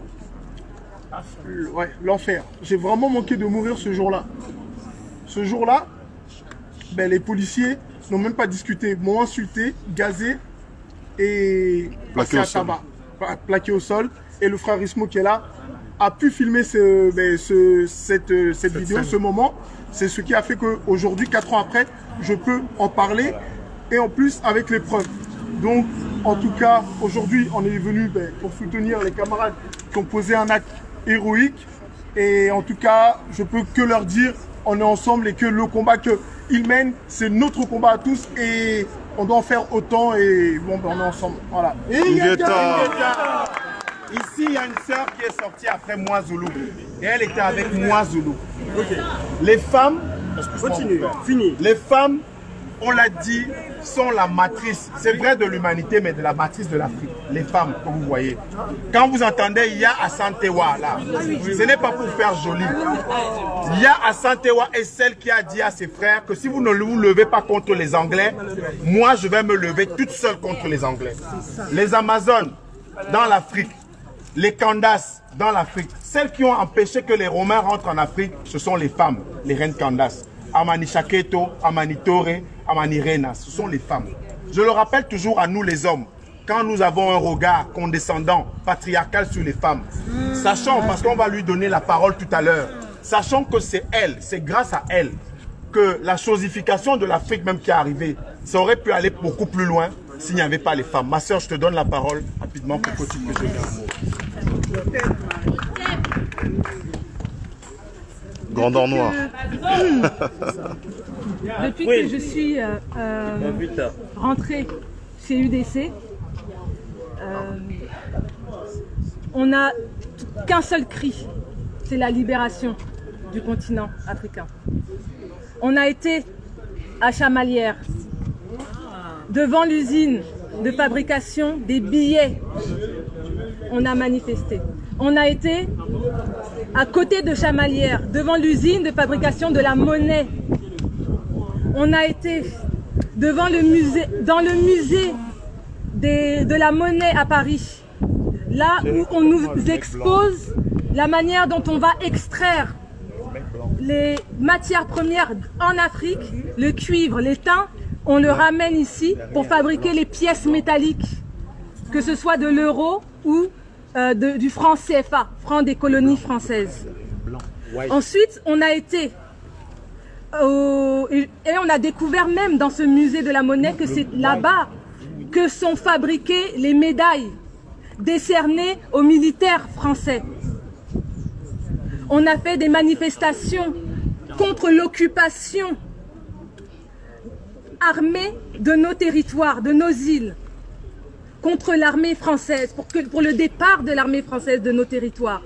ouais, l'enfer. J'ai vraiment manqué de mourir ce jour-là. Ce jour-là, ben, les policiers n'ont même pas discuté, m'ont insulté, gazé et placé à tabac, plaqué au sol. Et le frère Ismo qui est là a pu filmer ce, ben, ce, cette, cette, cette vidéo, scène. Ce moment. C'est ce qui a fait qu'aujourd'hui, quatre ans après, je peux en parler et en plus avec les preuves. Donc, en tout cas, aujourd'hui, on est venu ben, pour soutenir les camarades qui ont posé un acte héroïque. Et en tout cas, je peux que leur dire, on est ensemble et que le combat qu'ils mènent, c'est notre combat à tous et on doit en faire autant et bon, ben, on est ensemble. Voilà. Et il y a Ici, il y a une sœur qui est sortie après Mwazoulou. Et elle était avec Mwazoulou. Okay. Les femmes, continue, fini. Les femmes, on l'a dit, sont la matrice, c'est vrai de l'humanité, mais de la matrice de l'Afrique. Les femmes, comme vous voyez. Quand vous entendez, il y a Assantewa là. Ce n'est pas pour faire joli. Il y a Assantewa et celle qui a dit à ses frères que si vous ne vous levez pas contre les Anglais, moi je vais me lever toute seule contre les Anglais. Les Amazones dans l'Afrique. Les Candaces dans l'Afrique, celles qui ont empêché que les Romains rentrent en Afrique, ce sont les femmes, les reines Candace. Amani Chaketo, Amani Tore, Amani Rena, ce sont les femmes. Je le rappelle toujours à nous les hommes, quand nous avons un regard condescendant, patriarcal sur les femmes, sachant, parce qu'on va lui donner la parole tout à l'heure, sachant que c'est elle, c'est grâce à elle, que la chosification de l'Afrique même qui est arrivée, ça aurait pu aller beaucoup plus loin s'il n'y avait pas les femmes. Ma soeur, je te donne la parole rapidement pour que tu puisses donner un mot. Grandeur noire. Depuis oui. que je suis euh, euh, rentrée chez U D C, euh, on n'a qu'un seul cri, c'est la libération du continent africain. On a été à Chamalières, devant l'usine de fabrication des billets. On a manifesté. On a été à côté de Chamalières, devant l'usine de fabrication de la monnaie. On a été devant le musée, dans le musée des, de la monnaie à Paris, là où on nous expose la manière dont on va extraire les matières premières en Afrique, le cuivre, l'étain, on le ramène ici pour fabriquer les pièces métalliques, que ce soit de l'euro ou euh, de, du franc C F A, franc des colonies françaises. Ensuite, on a été au, et, et on a découvert même dans ce musée de la monnaie que c'est là-bas que sont fabriquées les médailles décernées aux militaires français. On a fait des manifestations contre l'occupation armée de nos territoires, de nos îles, contre l'armée française, pour, que, pour le départ de l'armée française de nos territoires.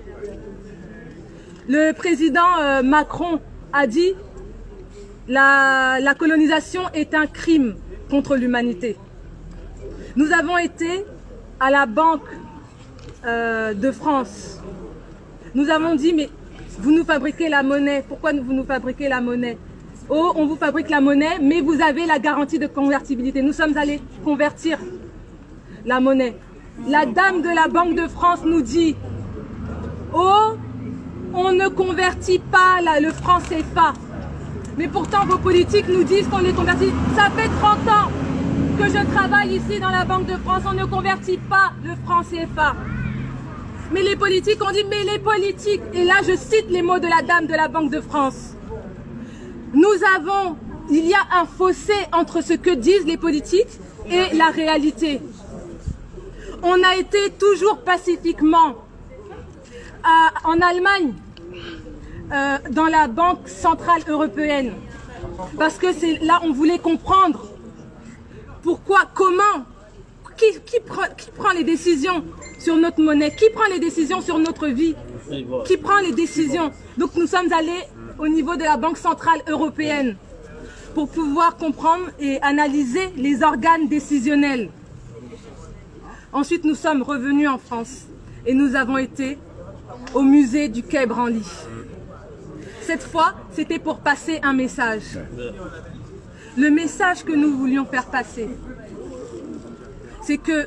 Le président euh, Macron a dit la, la colonisation est un crime contre l'humanité. Nous avons été à la Banque euh, de France. Nous avons dit, mais vous nous fabriquez la monnaie, pourquoi vous nous fabriquez la monnaie? Oh, on vous fabrique la monnaie, mais vous avez la garantie de convertibilité. Nous sommes allés convertir la monnaie. La dame de la Banque de France nous dit, oh, on ne convertit pas la, le franc C F A. Mais pourtant, vos politiques nous disent qu'on les convertit. Ça fait trente ans que je travaille ici dans la Banque de France. On ne convertit pas le franc C F A. Mais les politiques ont dit, mais les politiques, et là je cite les mots de la dame de la Banque de France. Nous avons, il y a un fossé entre ce que disent les politiques et la réalité. On a été toujours pacifiquement à, en Allemagne, euh, dans la Banque Centrale Européenne, parce que c'est là on voulait comprendre pourquoi, comment, qui, qui, prend, qui prend les décisions sur notre monnaie? Qui prend les décisions sur notre vie? Qui prend les décisions? Donc nous sommes allés au niveau de la Banque Centrale Européenne pour pouvoir comprendre et analyser les organes décisionnels. Ensuite, nous sommes revenus en France et nous avons été au musée du Quai Branly. Cette fois, c'était pour passer un message. Le message que nous voulions faire passer, c'est que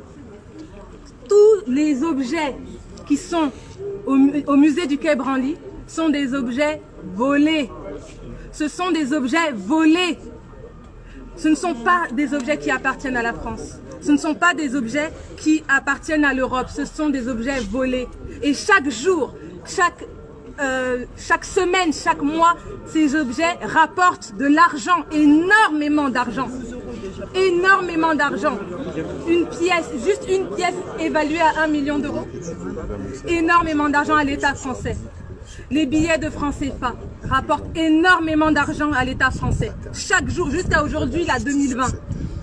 tous les objets qui sont au, au musée du Quai Branly sont des objets volés. Ce sont des objets volés. Ce ne sont pas des objets qui appartiennent à la France. Ce ne sont pas des objets qui appartiennent à l'Europe. Ce sont des objets volés. Et chaque jour, chaque, euh, chaque semaine, chaque mois, ces objets rapportent de l'argent, énormément d'argent. Énormément d'argent. Une pièce, juste une pièce évaluée à un million d'euros. Énormément d'argent à l'État français. Les billets de francs C F A rapportent énormément d'argent à l'État français. Chaque jour, jusqu'à aujourd'hui, la deux mille vingt.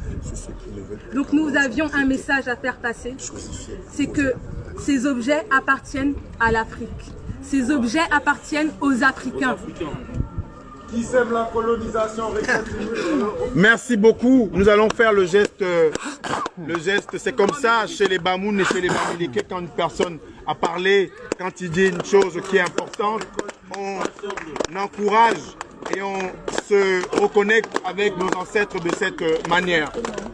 Donc nous avions un message à faire passer. C'est que ces objets appartiennent à l'Afrique. Ces objets appartiennent aux Africains. Qui sème la colonisation. Merci beaucoup. Nous allons faire le geste. Euh, le geste, c'est comme ça chez les Bamoun et chez les Bamileke, quand une personne a parlé, quand il dit une chose qui est importante, on encourage et on se reconnecte avec nos ancêtres de cette manière.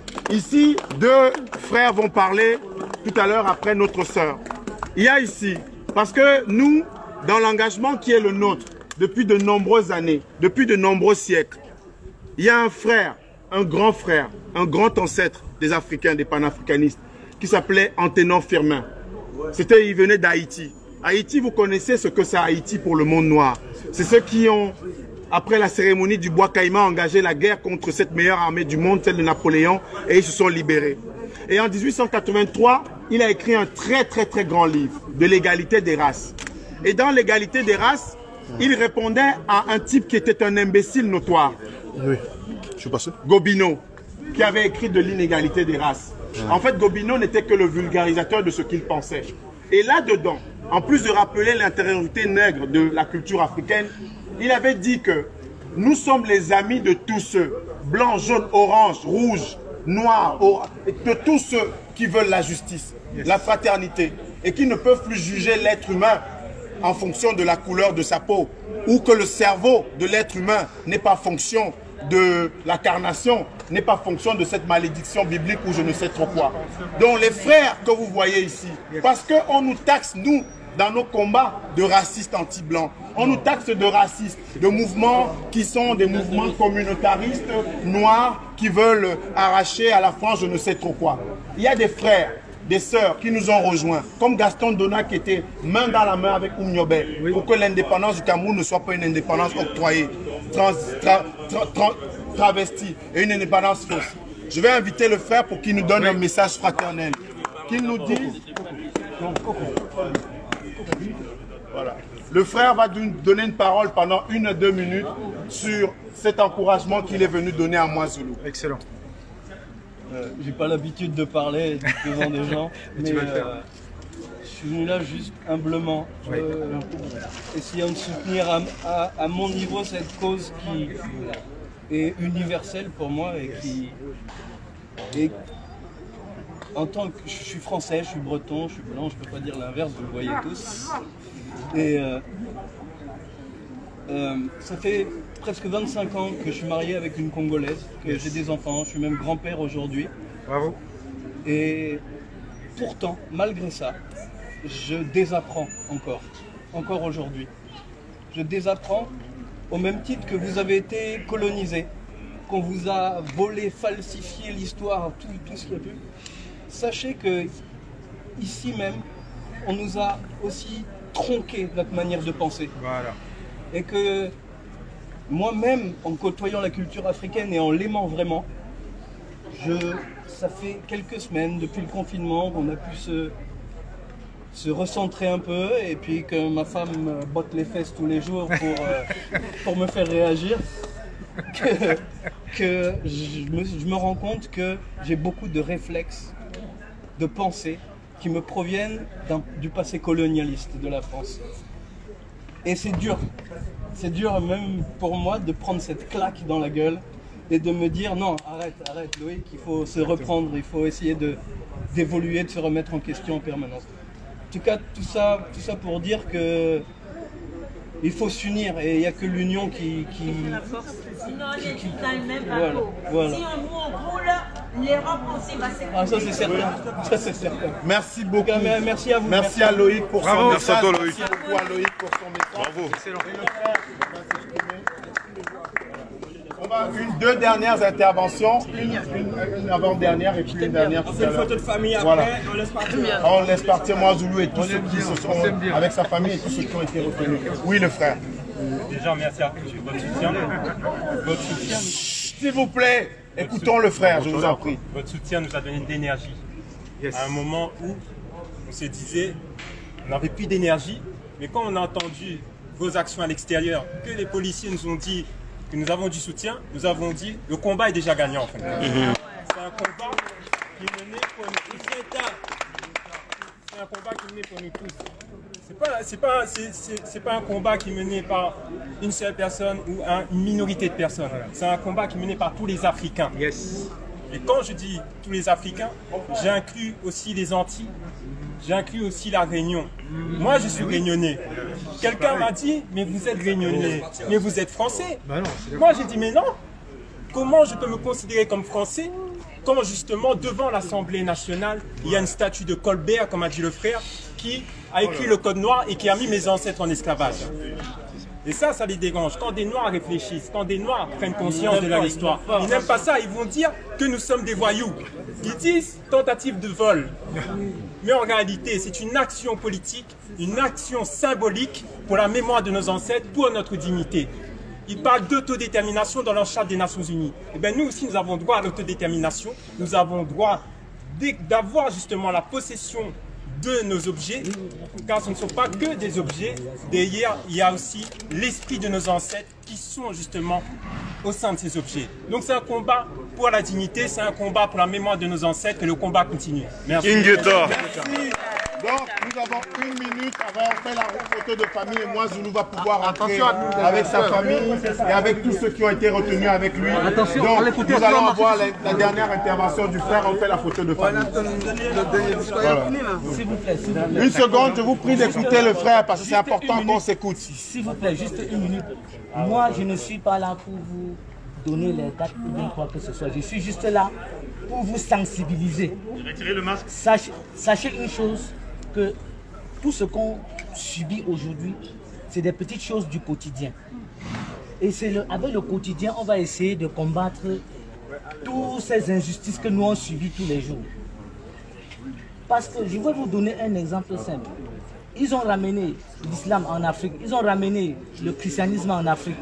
Ici, deux frères vont parler tout à l'heure après notre sœur. Il y a ici, parce que nous, dans l'engagement qui est le nôtre, depuis de nombreuses années, depuis de nombreux siècles, il y a un frère, un grand frère, un grand ancêtre des Africains, des panafricanistes, qui s'appelait Anténon Firmin. C'était, il venait d'Haïti. Haïti, vous connaissez ce que c'est Haïti pour le monde noir. C'est ceux qui ont, après la cérémonie du Bois Caïman, engagé la guerre contre cette meilleure armée du monde, celle de Napoléon, et ils se sont libérés. Et en mille huit cent quatre-vingt-trois, il a écrit un très très très grand livre de l'égalité des races. Et dans l'égalité des races, il répondait à un type qui était un imbécile notoire. Oui, je suis passé. Gobineau, qui avait écrit de l'inégalité des races. Ouais. En fait, Gobineau n'était que le vulgarisateur de ce qu'il pensait. Et là-dedans, en plus de rappeler l'intériorité nègre de la culture africaine, il avait dit que nous sommes les amis de tous ceux, blancs, jaunes, oranges, rouges, noirs, de tous ceux qui veulent la justice, yes. la fraternité, et qui ne peuvent plus juger l'être humain en fonction de la couleur de sa peau, ou que le cerveau de l'être humain n'est pas fonction de la carnation, n'est pas fonction de cette malédiction biblique ou je ne sais trop quoi. Donc les frères que vous voyez ici, parce qu'on nous taxe, nous, dans nos combats de racistes anti-blancs, on nous taxe de racistes, de mouvements qui sont des mouvements communautaristes, noirs, qui veulent arracher à la France je ne sais trop quoi. Il y a des frères, des sœurs qui nous ont rejoints, comme Gaston Dona qui était main dans la main avec Oumniobé, oui. pour que l'indépendance du Cameroun ne soit pas une indépendance octroyée, trans, tra, tra, tra, travestie et une indépendance fausse. Je vais inviter le frère pour qu'il nous donne oui. un message fraternel, qu'il nous dise... Voilà. Le frère va nous donner une parole pendant une à deux minutes sur cet encouragement qu'il est venu donner à moi, Zulu. Excellent. Euh, J'ai pas l'habitude de parler devant des gens, mais euh, je suis venu là juste humblement, oui. euh, essayant de soutenir à, à, à mon niveau cette cause qui est universelle pour moi et qui est, en tant que je suis français, je suis breton, je suis blanc, je peux pas dire l'inverse, vous le voyez tous. Et euh, euh, ça fait presque vingt-cinq ans que je suis marié avec une Congolaise, que j'ai des enfants, je suis même grand-père aujourd'hui. Bravo. Et pourtant, malgré ça, je désapprends encore, encore aujourd'hui. Je désapprends au même titre que vous avez été colonisé, qu'on vous a volé, falsifié l'histoire, tout, tout ce qu'il y a pu. Sachez que ici même, on nous a aussi tronqué notre manière de penser. Voilà. Et que moi-même, en côtoyant la culture africaine et en l'aimant vraiment, je, ça fait quelques semaines, depuis le confinement, qu'on a pu se, se recentrer un peu et puis que ma femme me botte les fesses tous les jours pour, euh, pour me faire réagir, que, que je, me, je me rends compte que j'ai beaucoup de réflexes, de pensée qui me proviennent du passé colonialiste de la France. Et c'est dur, c'est dur même pour moi de prendre cette claque dans la gueule et de me dire non, arrête, arrête Loïc, il faut se reprendre, il faut essayer de, d'évoluer, de se remettre en question en permanence. En tout cas, tout ça, tout ça pour dire que il faut s'unir et il n'y a que l'union qui... qui la force. Sinon, on est dans le même voilà, bateau. voilà. Si on, nous on roule, l'Europe aussi va s'écrouler. Ah, ça c'est certain. Ça c'est certain. Merci beaucoup. Cas, merci à vous. Merci, merci à Loïc pour Bravo. son Merci message. à toi, Loïc. Merci beaucoup à Loïc pour son message. Bravo. Excellent. On va une, deux dernières interventions, une, une, une avant-dernière et puis une dernière tout à l'heure. Une photo de famille après, voilà. on laisse partir. On laisse partir moi Zoulou et tous ceux qui se sont avec sa famille et tous ceux qui ont été retenus. Oui, le frère. Déjà, merci à tous pour votre soutien. Votre soutien. S'il vous plaît, écoutons le frère, je vous en prie. Votre soutien nous a donné de l'énergie. Yes. À un moment où on se disait, on n'avait plus d'énergie, mais quand on a entendu vos actions à l'extérieur, que les policiers nous ont dit que nous avons du soutien, nous avons dit le combat est déjà gagnant en fait. Mm-hmm. C'est un combat qui est mené pour nous tous. C'est un combat qui est mené pour nous tous. C'est pas, c'est pas, c'est, c'est, c'est pas un combat qui est mené par une seule personne ou un, une minorité de personnes. Voilà. C'est un combat qui est mené par tous les Africains. Yes. Et quand je dis tous les Africains, j'inclus aussi les Antilles, j'inclus aussi la Réunion. Moi, je suis réunionnais. Quelqu'un m'a dit, mais vous êtes réunionnais, mais vous êtes français. Moi, j'ai dit, mais non. Comment je peux me considérer comme français quand justement devant l'Assemblée nationale, il y a une statue de Colbert, comme a dit le frère, qui a écrit le code noir et qui a mis mes ancêtres en esclavage. Et ça, ça les dérange. Quand des Noirs réfléchissent, quand des Noirs prennent conscience de leur histoire, ils n'aiment pas ça, ils vont dire que nous sommes des voyous. Ils disent tentative de vol. Mais en réalité, c'est une action politique, une action symbolique pour la mémoire de nos ancêtres, pour notre dignité. Ils parlent d'autodétermination dans leur charte des Nations Unies. Et bien nous aussi, nous avons droit à l'autodétermination. Nous avons droit d'avoir justement la possession de nos objets, car ce ne sont pas que des objets. Derrière, il y a aussi l'esprit de nos ancêtres qui sont justement au sein de ces objets. Donc c'est un combat pour la dignité, c'est un combat pour la mémoire de nos ancêtres et le combat continue. Merci. Ingeta. Merci. Donc nous avons une minute avant on fait la photo de famille et moi Zoulou va pouvoir rentrer avec sa famille et avec tous ceux qui ont été retenus avec lui. Attention, donc nous allons avoir la, la dernière intervention du frère, on fait la photo de famille. Voilà. S'il vous plaît, s'il vous plaît. Une seconde, je vous prie d'écouter le frère parce que c'est important qu'on s'écoute. S'il vous plaît, juste une minute. Moi, je ne suis pas là pour vous donner les dates ou bien quoi que ce soit. Je suis juste là pour vous sensibiliser. Retirez le masque. Sachez, sachez une chose, que tout ce qu'on subit aujourd'hui, c'est des petites choses du quotidien. Et c'est le, avec le quotidien, on va essayer de combattre toutes ces injustices que nous avons subies tous les jours. Parce que je vais vous donner un exemple simple. Ils ont ramené l'islam en Afrique, ils ont ramené le christianisme en Afrique.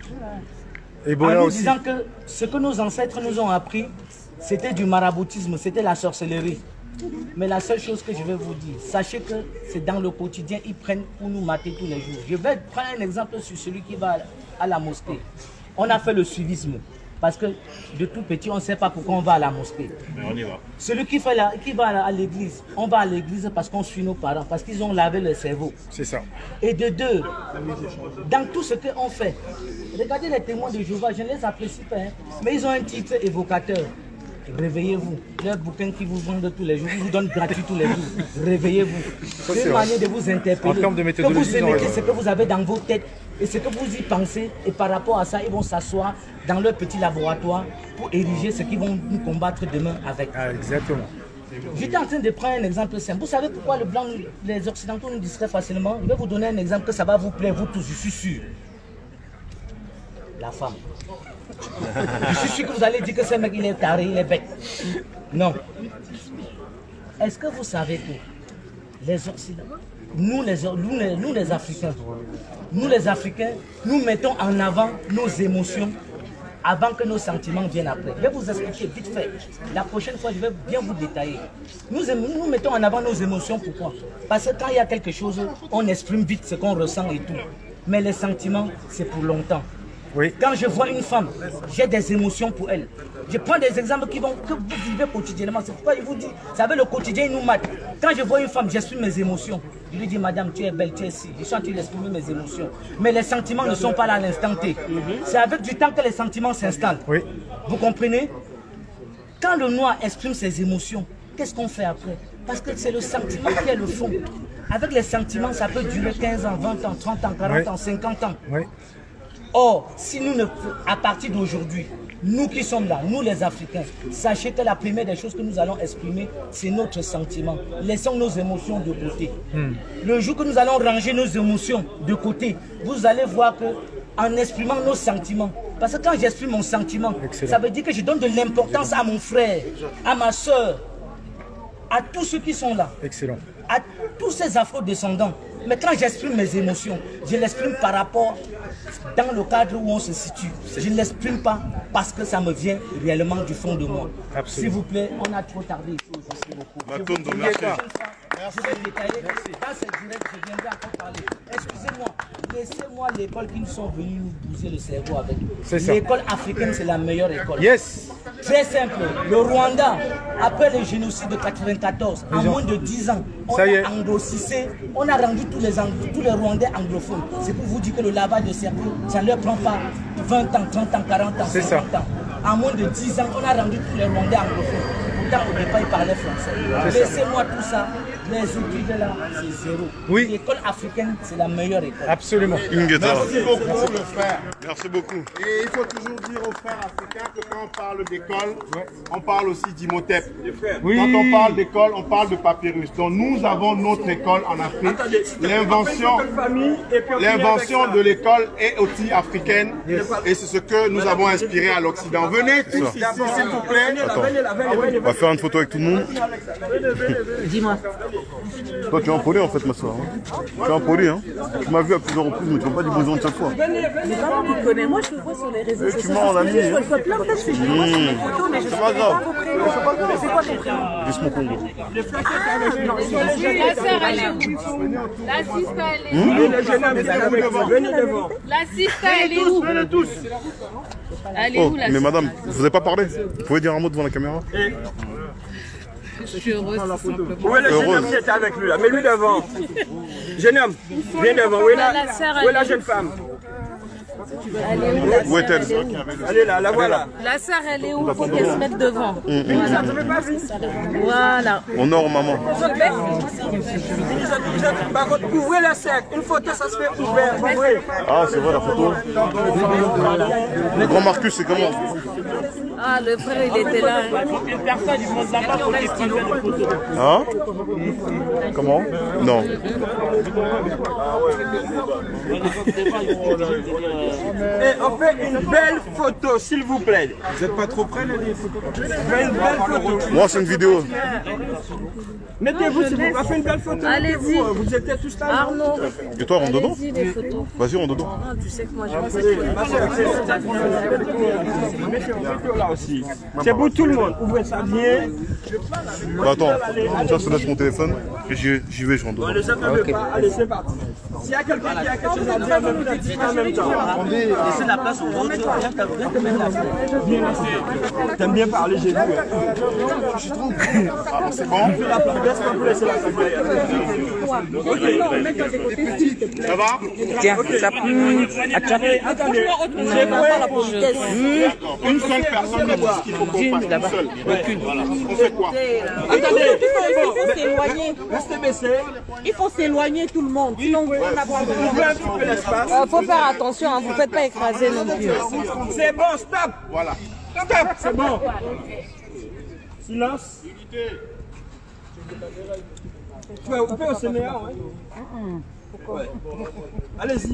Et bon, en nous aussi. disant que ce que nos ancêtres nous ont appris, c'était du maraboutisme, c'était la sorcellerie. Mais la seule chose que je vais vous dire, sachez que c'est dans le quotidien, ils prennent pour nous mater tous les jours. Je vais prendre un exemple sur celui qui va à la mosquée. On a fait le suivisme. Parce que de tout petit, on ne sait pas pourquoi on va à la mosquée. Mais on y va. Celui qui, fait la, qui va à l'église, on va à l'église parce qu'on suit nos parents, parce qu'ils ont lavé le cerveau. C'est ça. Et de deux, dans tout ce qu'on fait, regardez les témoins de Jéhovah, je ne les apprécie pas, hein, mais ils ont un titre évocateur. Réveillez-vous. Le bouquin qui vous vendent tous les jours, ils vous donnent gratuit tous les jours. Réveillez-vous. C'est une manière de vous interpeller. En de que vous émettez ce que vous avez dans vos têtes et ce que vous y pensez. Et par rapport à ça, ils vont s'asseoir dans leur petit laboratoire pour ériger ce qu'ils vont nous combattre demain avec. Ah, exactement. J'étais en train de prendre un exemple simple. Vous savez pourquoi le blanc, les occidentaux nous distraient facilement? Je vais vous donner un exemple que ça va vous plaire, vous tous, je suis sûr. La femme. Je suis sûr que vous allez dire que ce mec il est taré, il est bête. Non. Est-ce que vous savez que les Occidentaux, nous les, nous, les, nous les Africains, nous les Africains, nous mettons en avant nos émotions avant que nos sentiments viennent après. Je vais vous expliquer vite fait. La prochaine fois, je vais bien vous détailler. Nous, nous mettons en avant nos émotions, pourquoi? Parce que quand il y a quelque chose, on exprime vite ce qu'on ressent et tout. Mais les sentiments, c'est pour longtemps. Oui. Quand je vois une femme, j'ai des émotions pour elle. Je prends des exemples qui vont, que vous vivez quotidiennement. C'est pourquoi je vous dis, vous savez, le quotidien, il nous mate. Quand je vois une femme, j'exprime mes émotions. Je lui dis, madame, tu es belle, tu es si. Je suis en train d'exprimer mes émotions. Mais les sentiments ne sont pas là à l'instant T. C'est avec du temps que les sentiments s'installent. Oui. Vous comprenez? Quand le noir exprime ses émotions, qu'est-ce qu'on fait après? Parce que c'est le sentiment qui est le fond. Avec les sentiments, ça peut durer quinze ans, vingt ans, trente ans, quarante oui. ans, cinquante ans. Oui. Or, si nous ne, à partir d'aujourd'hui, nous qui sommes là, nous les Africains, sachez que la première des choses que nous allons exprimer, c'est notre sentiment. Laissons nos émotions de côté. Hmm. Le jour que nous allons ranger nos émotions de côté, vous allez voir que en exprimant nos sentiments, parce que quand j'exprime mon sentiment, excellent, ça veut dire que je donne de l'importance à mon frère, à ma soeur, à tous ceux qui sont là. Excellent. À tous ces afro-descendants. Mais quand j'exprime mes émotions, je l'exprime par rapport dans le cadre où on se situe. Je ne l'exprime pas parce que ça me vient réellement du fond de moi. S'il vous plaît, on a trop tardé ici. Merci beaucoup. Je, merci. Je vais détailler. Dans cette direct, je viendrai encore parler. Excusez-moi, laissez-moi l'école qu'ils sont venus nous bouger le cerveau avec. L'école africaine, c'est la meilleure école. Yes. Très simple. Le Rwanda, après le génocide de quatre-vingt-quatorze, en moins de dix ans, on a anglo-cissé, on a rendu tous les, tous les Rwandais anglophones. C'est pour vous dire que le lavage de cerveau, ça ne leur prend pas vingt ans, trente ans, quarante ans, cinquante ans. En moins de dix ans, on a rendu tous les Rwandais anglophones. Pourtant, au départ, ils parlaient français. Laissez-moi tout ça. Les études là, c'est zéro. Oui. L'école africaine, c'est la meilleure école. Absolument. Merci beaucoup, le frère. Merci beaucoup. Et il faut toujours dire aux frères africains que quand on parle d'école, ouais, on parle aussi d'Imhotep. Oui. Quand on parle d'école, on parle de papyrus. Donc nous avons notre école en Afrique. L'invention l'invention de l'école est aussi africaine. Yes. Et c'est ce que nous avons inspiré à l'Occident. Venez tous ici, s'il vous plaît. Attends. On va faire une photo avec tout le monde. Dis-moi. Toi, tu es en poli en fait, ma soeur. Hein. Tu es en poli, hein. Tu m'as vu à plusieurs reprises, mais tu n'as pas dit bonjour de chaque fois. Mais comment tu me connais? Moi, je te vois sur les réseaux sociaux. Tu m'as en ami. Je vois plein de fois, je fais des photos, mais je ne sais pas vos prénoms. C'est quoi ton prénom? Laisse-moi Congo. La sœur, elle est où? La sista, elle est où? Venez devant. La sista, elle est où? Venez tous. Elle est où, la sista? Mais madame, vous n'avez pas parlé? Vous pouvez dire un mot devant la caméra? Je suis heureuse, tout simplement. Où est le jeune homme qui était avec lui là? Mets-lui devant. Jeune homme, viens devant. Où est la, où est la jeune femme? Elle est où, la où est-elle? Elle est là, la voilà. La sœur, elle est où? Il faut qu'elle se mette devant. Mmh. Voilà. Voilà. Honore maman. Par contre, ouvrez la cercle. Une photo, ça se fait ouvert. Ouvrez. Ah, c'est vrai la photo. Le grand Marcus, c'est comment? Ah, le frère, il était là. Une personne, il monte là-bas pour qu'il prenne des photos. Hein? Comment? Non. Et on fait une belle photo, s'il vous plaît. Vous n'êtes pas trop près, les photos? Une belle photo. Moi, c'est une vidéo. Mettez-vous, s'il vous plaît. On fait une belle photo. Allez-y. Vous étiez tous là. Arnaud. Et toi, rentre dedans? Vas-y, rentre dedans. Ah, tu sais que moi, je c'est pour tout le monde. Ouvrez ça bien. Bah, attends, ça, c'est laisse mon téléphone. Et j'y vais, je rentre dedans. Ne les appelez pas. Allez, c'est parti. S'il y a quelqu'un qui a quelque chose à dire, même dites en même temps. Laissez la place aux autres. Viens te mettre là. T'aimes bien parler, j'ai vu. C'est bon? Ça va? Tiens, ça peut... Attendez, attendez. Une seule personne ne voit ce qu'il faut qu'on fasse. Une seule. On fait quoi? Attendez, il faut s'éloigner. Restez baissé. Il faut s'éloigner tout le monde. Sinon, on n'a pas Il euh, faut faire attention, hein, vous ne faites pas écraser non plus. C'est bon, stop. Voilà. Stop, c'est bon. Silence. Vous pouvez au séméa, ouais. Allez-y.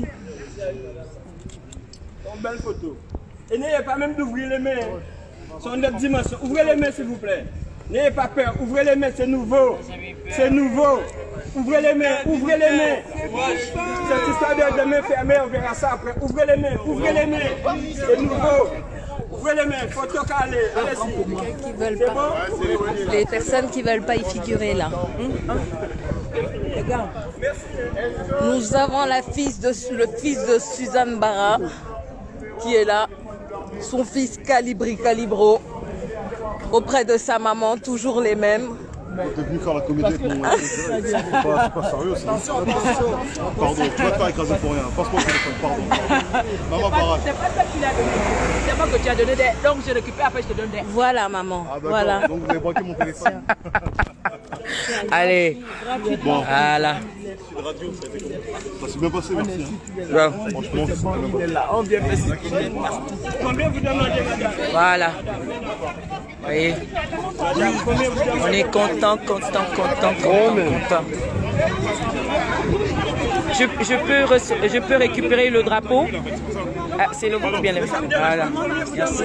Une belle photo. Et n'ayez pas même d'ouvrir les mains. Sur notre dimension. Ouvrez les mains, s'il vous plaît. N'ayez pas peur. Ouvrez les mains, c'est nouveau. C'est nouveau. Ouvrez les mains, ouvrez les mains. Cette histoire de mains fermées, on verra ça après. Ouvrez les mains, ouvrez les mains. C'est nouveau. Ouvrez les mains, photo calée. Allez-y. Qui veulent pas. Bon? Les personnes qui ne veulent pas y figurer là. Hum? Nous avons la fils de, le fils de Suzanne Bara qui est là. Son fils Calibri Calibro. Auprès de sa maman, toujours les mêmes. T'es venu faire la comédie avec mon... C'est pas, pas sérieux ça. Pardon, tu vas te faire écraser pour rien. Passe-moi le téléphone, pardon. Maman Barat. C'est pas ça que tu l'as donné. C'est moi que tu as donné des... Donc je récupère, après je te donne des... Voilà maman, ah, voilà. Donc vous avez braqué mon téléphone. Allez. Bon. Voilà. Ça s'est bien passé, merci. Hein. Franchement, ça s'est bien passé. Il est là, on vient faire combien vous demandez, madame? Voilà. Vous voyez, on est content, content, content, content, content. Je, je, peux je peux récupérer le drapeau. Ah, c'est le groupe bien. Voilà. Merci.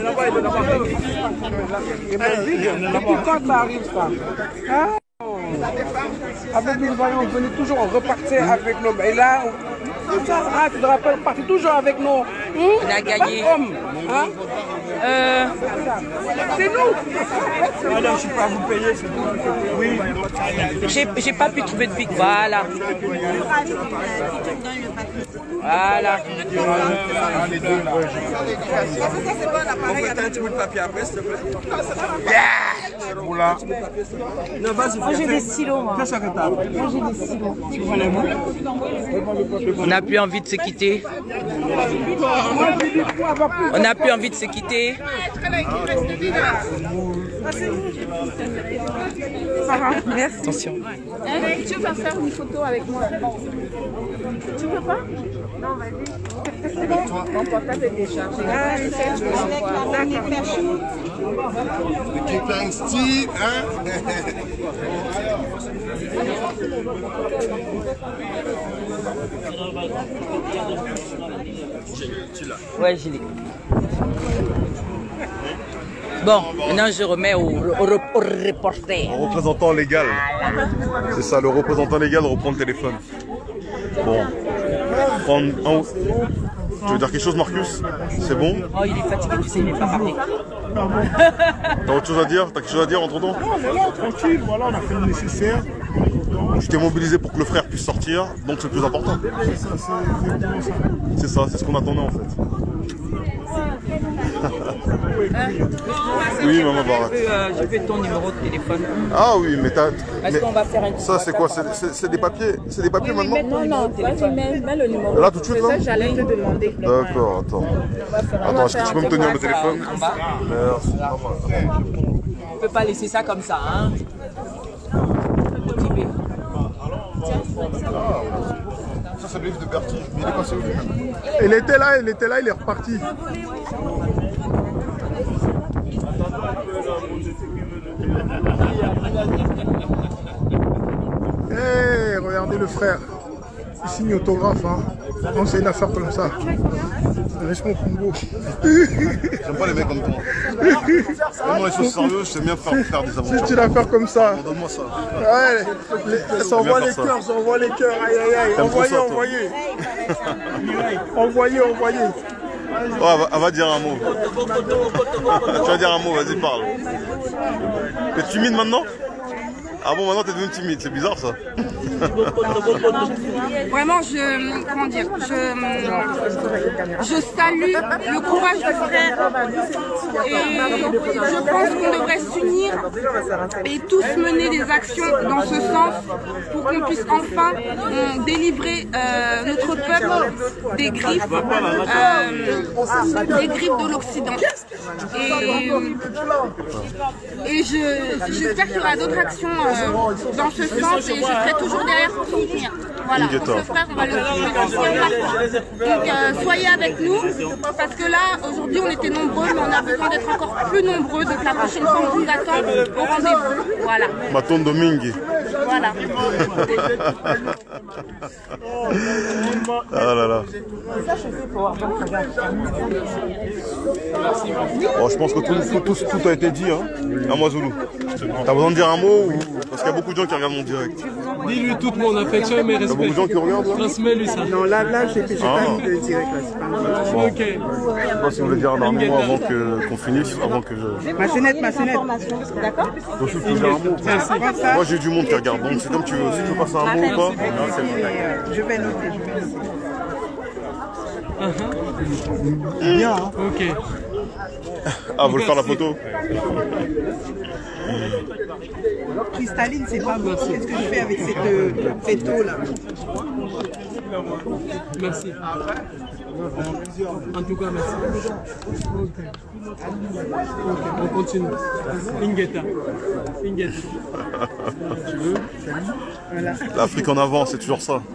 Quand ça arrive, ça hein? Avec les voyants, on venait toujours, on repartait avec nos... Et là, on... ça, ah, tu te rappelles, on partait toujours avec nos... Hum? On a gagné. Hommes, hein? Euh... C'est nous. Madame, je ne suis pas vous payer, c'est vous. Oui. J'ai pas pu trouver de pic. Voilà. Voilà. Les deux là. On fait un petit bout de papier après, s'il te plaît. Oula. Moi j'ai des stylos, moi. Moi j'ai des stylos. On n'a plus envie de se quitter. On n'a plus envie de se quitter. Merci. Attention. Tu vas faire une photo avec moi. Tu veux pas? Non, vas-y. Mon portable est déchargé. Ah, je L'équipe un style, hein? Ouais, je l'ai. Bon, maintenant je remets au, au, au reporter. Au représentant légal. C'est ça, le représentant légal reprend le téléphone. Bon. Prendre un... Tu veux dire quelque chose, Marcus? C'est bon? Oh, il est fatigué, tu sais, il n'est pas parlé. T'as autre chose à dire? T'as quelque chose à dire entre temps? Non, voilà, tranquille, voilà, on a fait le nécessaire. Tu t'es mobilisé pour que le frère puisse sortir, donc c'est le plus important. C'est ça, c'est C'est ça, c'est ce qu'on attendait en fait. Oui, maman Barat. Je veux ton numéro de téléphone. Ah oui, mais t'as... Est-ce qu'on va faire un... Ça, c'est quoi? C'est des papiers? C'est des papiers maintenant? Non, non, vas-y, mets, mets le numéro. Là, tout de suite, là? C'est ça, j'allais te demander. D'accord, attends. Attends, est-ce que tu peux me tenir le téléphone? Merci. On ne peut pas laisser ça comme ça, hein. Motivé. Ça, c'est le livre de Bertie. Il est passé où? Il était là, il était là, il est reparti. Hey, regardez le frère. Il signe autographe, hein. Non, c'est une affaire comme ça. Laisse-moi Congo. J'aime pas les mecs comme toi. Vraiment, ils sont sérieux, je sais bien faire, faire des aventures. C'est une affaire comme ça. Donne-moi ça. Ouais, ça envoie les cœurs, ça envoie les cœurs. Aïe, aïe, aïe. Envoyez, envoyez. Envoyez, envoyez. Oh, elle, va, elle va dire un mot. Tu vas dire un mot, vas-y, parle. T'es timide maintenant? Ah bon, maintenant t'es devenu timide, c'est bizarre ça. Vraiment, je, comment dire, je, je salue le courage du frère et je pense qu'on devrait s'unir et tous mener des actions dans ce sens pour qu'on puisse enfin euh, délivrer euh, notre peuple des griffes, euh, des griffes de l'Occident. Et, et je, j'espère qu'il y aura d'autres actions euh, dans ce sens et je serai toujours derrière pour soutenir. Voilà, pour ce frère, on va le soutenir. Donc euh, soyez avec nous, parce que là, aujourd'hui, on était nombreux, mais on a besoin d'être encore plus nombreux. Donc la prochaine fois, on vous attend au rendez-vous. Voilà. Maton Domingue. Voilà. Ah là là. Bon, je pense que tout, tout, tout a été dit, hein. À moi, Zoulou. T'as besoin de dire un mot ou... Parce qu'il y a beaucoup de gens qui regardent mon direct. Dis-lui toute mon affection et mes respects. Il y a beaucoup de gens qui regardent là. Transmets-lui ça. Non, là, là, j'ai pas mis de direct là. Bon. Ok. Je sais pas si vous voulez dire un dernier mot avant que, qu'on finisse, avant que je... Ma sonnette, ma sonnette. D'accord. Donc, je peux dire un mot. Moi, j'ai du monde qui regarde, donc c'est comme tu veux. Si tu veux passer un mot ou pas. Je vais noter. C'est bien, hein. Ok. Ah, vous voulez faire la photo? Cristalline, c'est pas bon. Qu'est-ce que je fais avec cette euh, photo là? Merci. En tout cas, merci. Ok. Ok, on continue. Ingeta. Ingeta. Tu veux? Voilà. L'Afrique en avant, c'est toujours ça.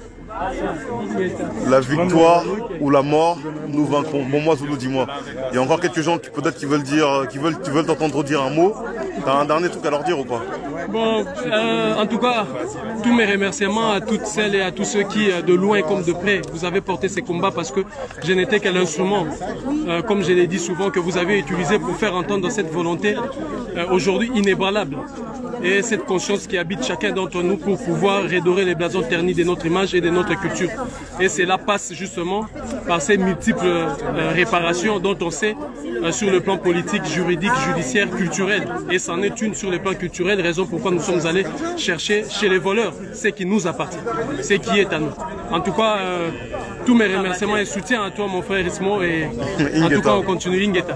La victoire ou la mort, nous vaincrons. Bon, moi, Zoulou, dis-moi. Il y a encore quelques gens qui peut-être qui veulent dire, qui veulent, qui veulent t'entendre dire un mot. T'as un dernier truc à leur dire ou pas? Bon, euh, en tout cas, tous mes remerciements à toutes celles et à tous ceux qui, de loin comme de près, vous avez porté ces combats parce que je n'étais qu'un instrument, euh, comme je l'ai dit souvent, que vous avez utilisé pour faire entendre cette volonté euh, aujourd'hui inébranlable. Et cette conscience qui habite chacun d'entre nous pour pouvoir redorer les blasons ternis de notre image et de notre culture. Et cela passe justement par ces multiples euh, réparations dont on sait euh, sur le plan politique, juridique, judiciaire, culturel. Et c'en est une sur le plan culturel, raison pourquoi nous sommes allés chercher chez les voleurs ce qui nous appartient, ce qui est à nous. En tout cas, euh, tous mes remerciements et soutien à toi mon frère Ismo et en tout cas on continue Ingeta.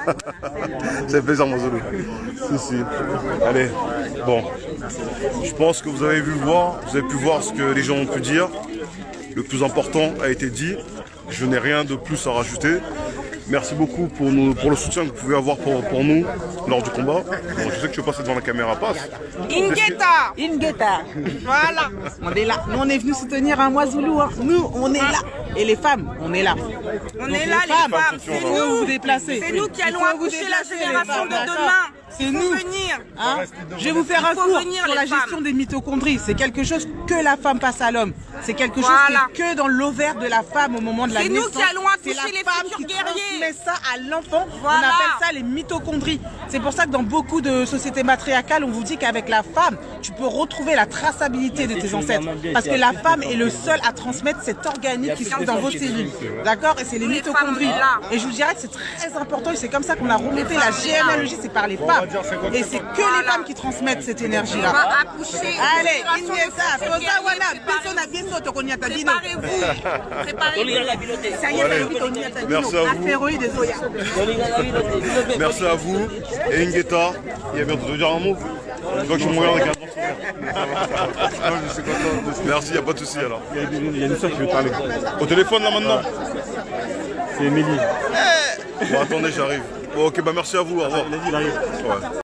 C'est plaisir mon Zoulou. Si, si. Allez, bon. Je pense que vous avez vu voir, vous avez pu voir ce que les gens ont pu dire. Le plus important a été dit. Je n'ai rien de plus à rajouter. Merci beaucoup pour, nous, pour le soutien que vous pouvez avoir pour, pour nous lors du combat. Bon, je sais que tu veux passer devant la caméra, passe. Ingeta Ingeta Voilà, on est là. Nous, on est venus soutenir un mois Zoulou. Hein. Nous, on est là. Et les femmes, on est là. On Donc, est là, les femmes, femmes. c'est nous, vous déplacer. C'est nous qui allons Il faut vous accoucher la déplacer, génération les de femmes, demain. C'est Il faut nous. venir. Hein? Je vais vous faire un Il faut cours venir, sur les la gestion femmes. des mitochondries. C'est quelque chose que la femme passe à l'homme. C'est quelque chose Voilà. qui est que dans l'ovaire de la femme au moment de la C'est naissance. nous qui allons accoucher C'est la les femme futurs qui guerriers. transmet ça à l'enfant. Voilà. On appelle ça les mitochondries. C'est pour ça que dans beaucoup de sociétés matriarcales, on vous dit qu'avec la femme, tu peux retrouver la traçabilité de tes ancêtres. Parce que la femme est le seul à transmettre cet organique qui se trouve dans vos cellules. D'accord? Et c'est les mitochondries. Et je vous dirais que c'est très important et c'est comme ça qu'on a remonté la généalogie, c'est par les femmes. Et c'est que les femmes qui transmettent cette énergie-là. On va accoucher. Allez, Inesa, Tozawana, Persona Biso, Tokonyata Dino. Préparez-vous. Merci à vous. Merci à vous. Et Ingeta, il y a bientôt de dire un mot. Je vois que je me regarde avec un grand sourire. Merci, il n'y a pas de souci alors. Il y a une soeur qui veut parler. Au téléphone là maintenant? C'est Émilie. Bon, attendez, j'arrive. Bon, ok, bah merci à vous. Au revoir. Vas-y, il arrive. Ouais.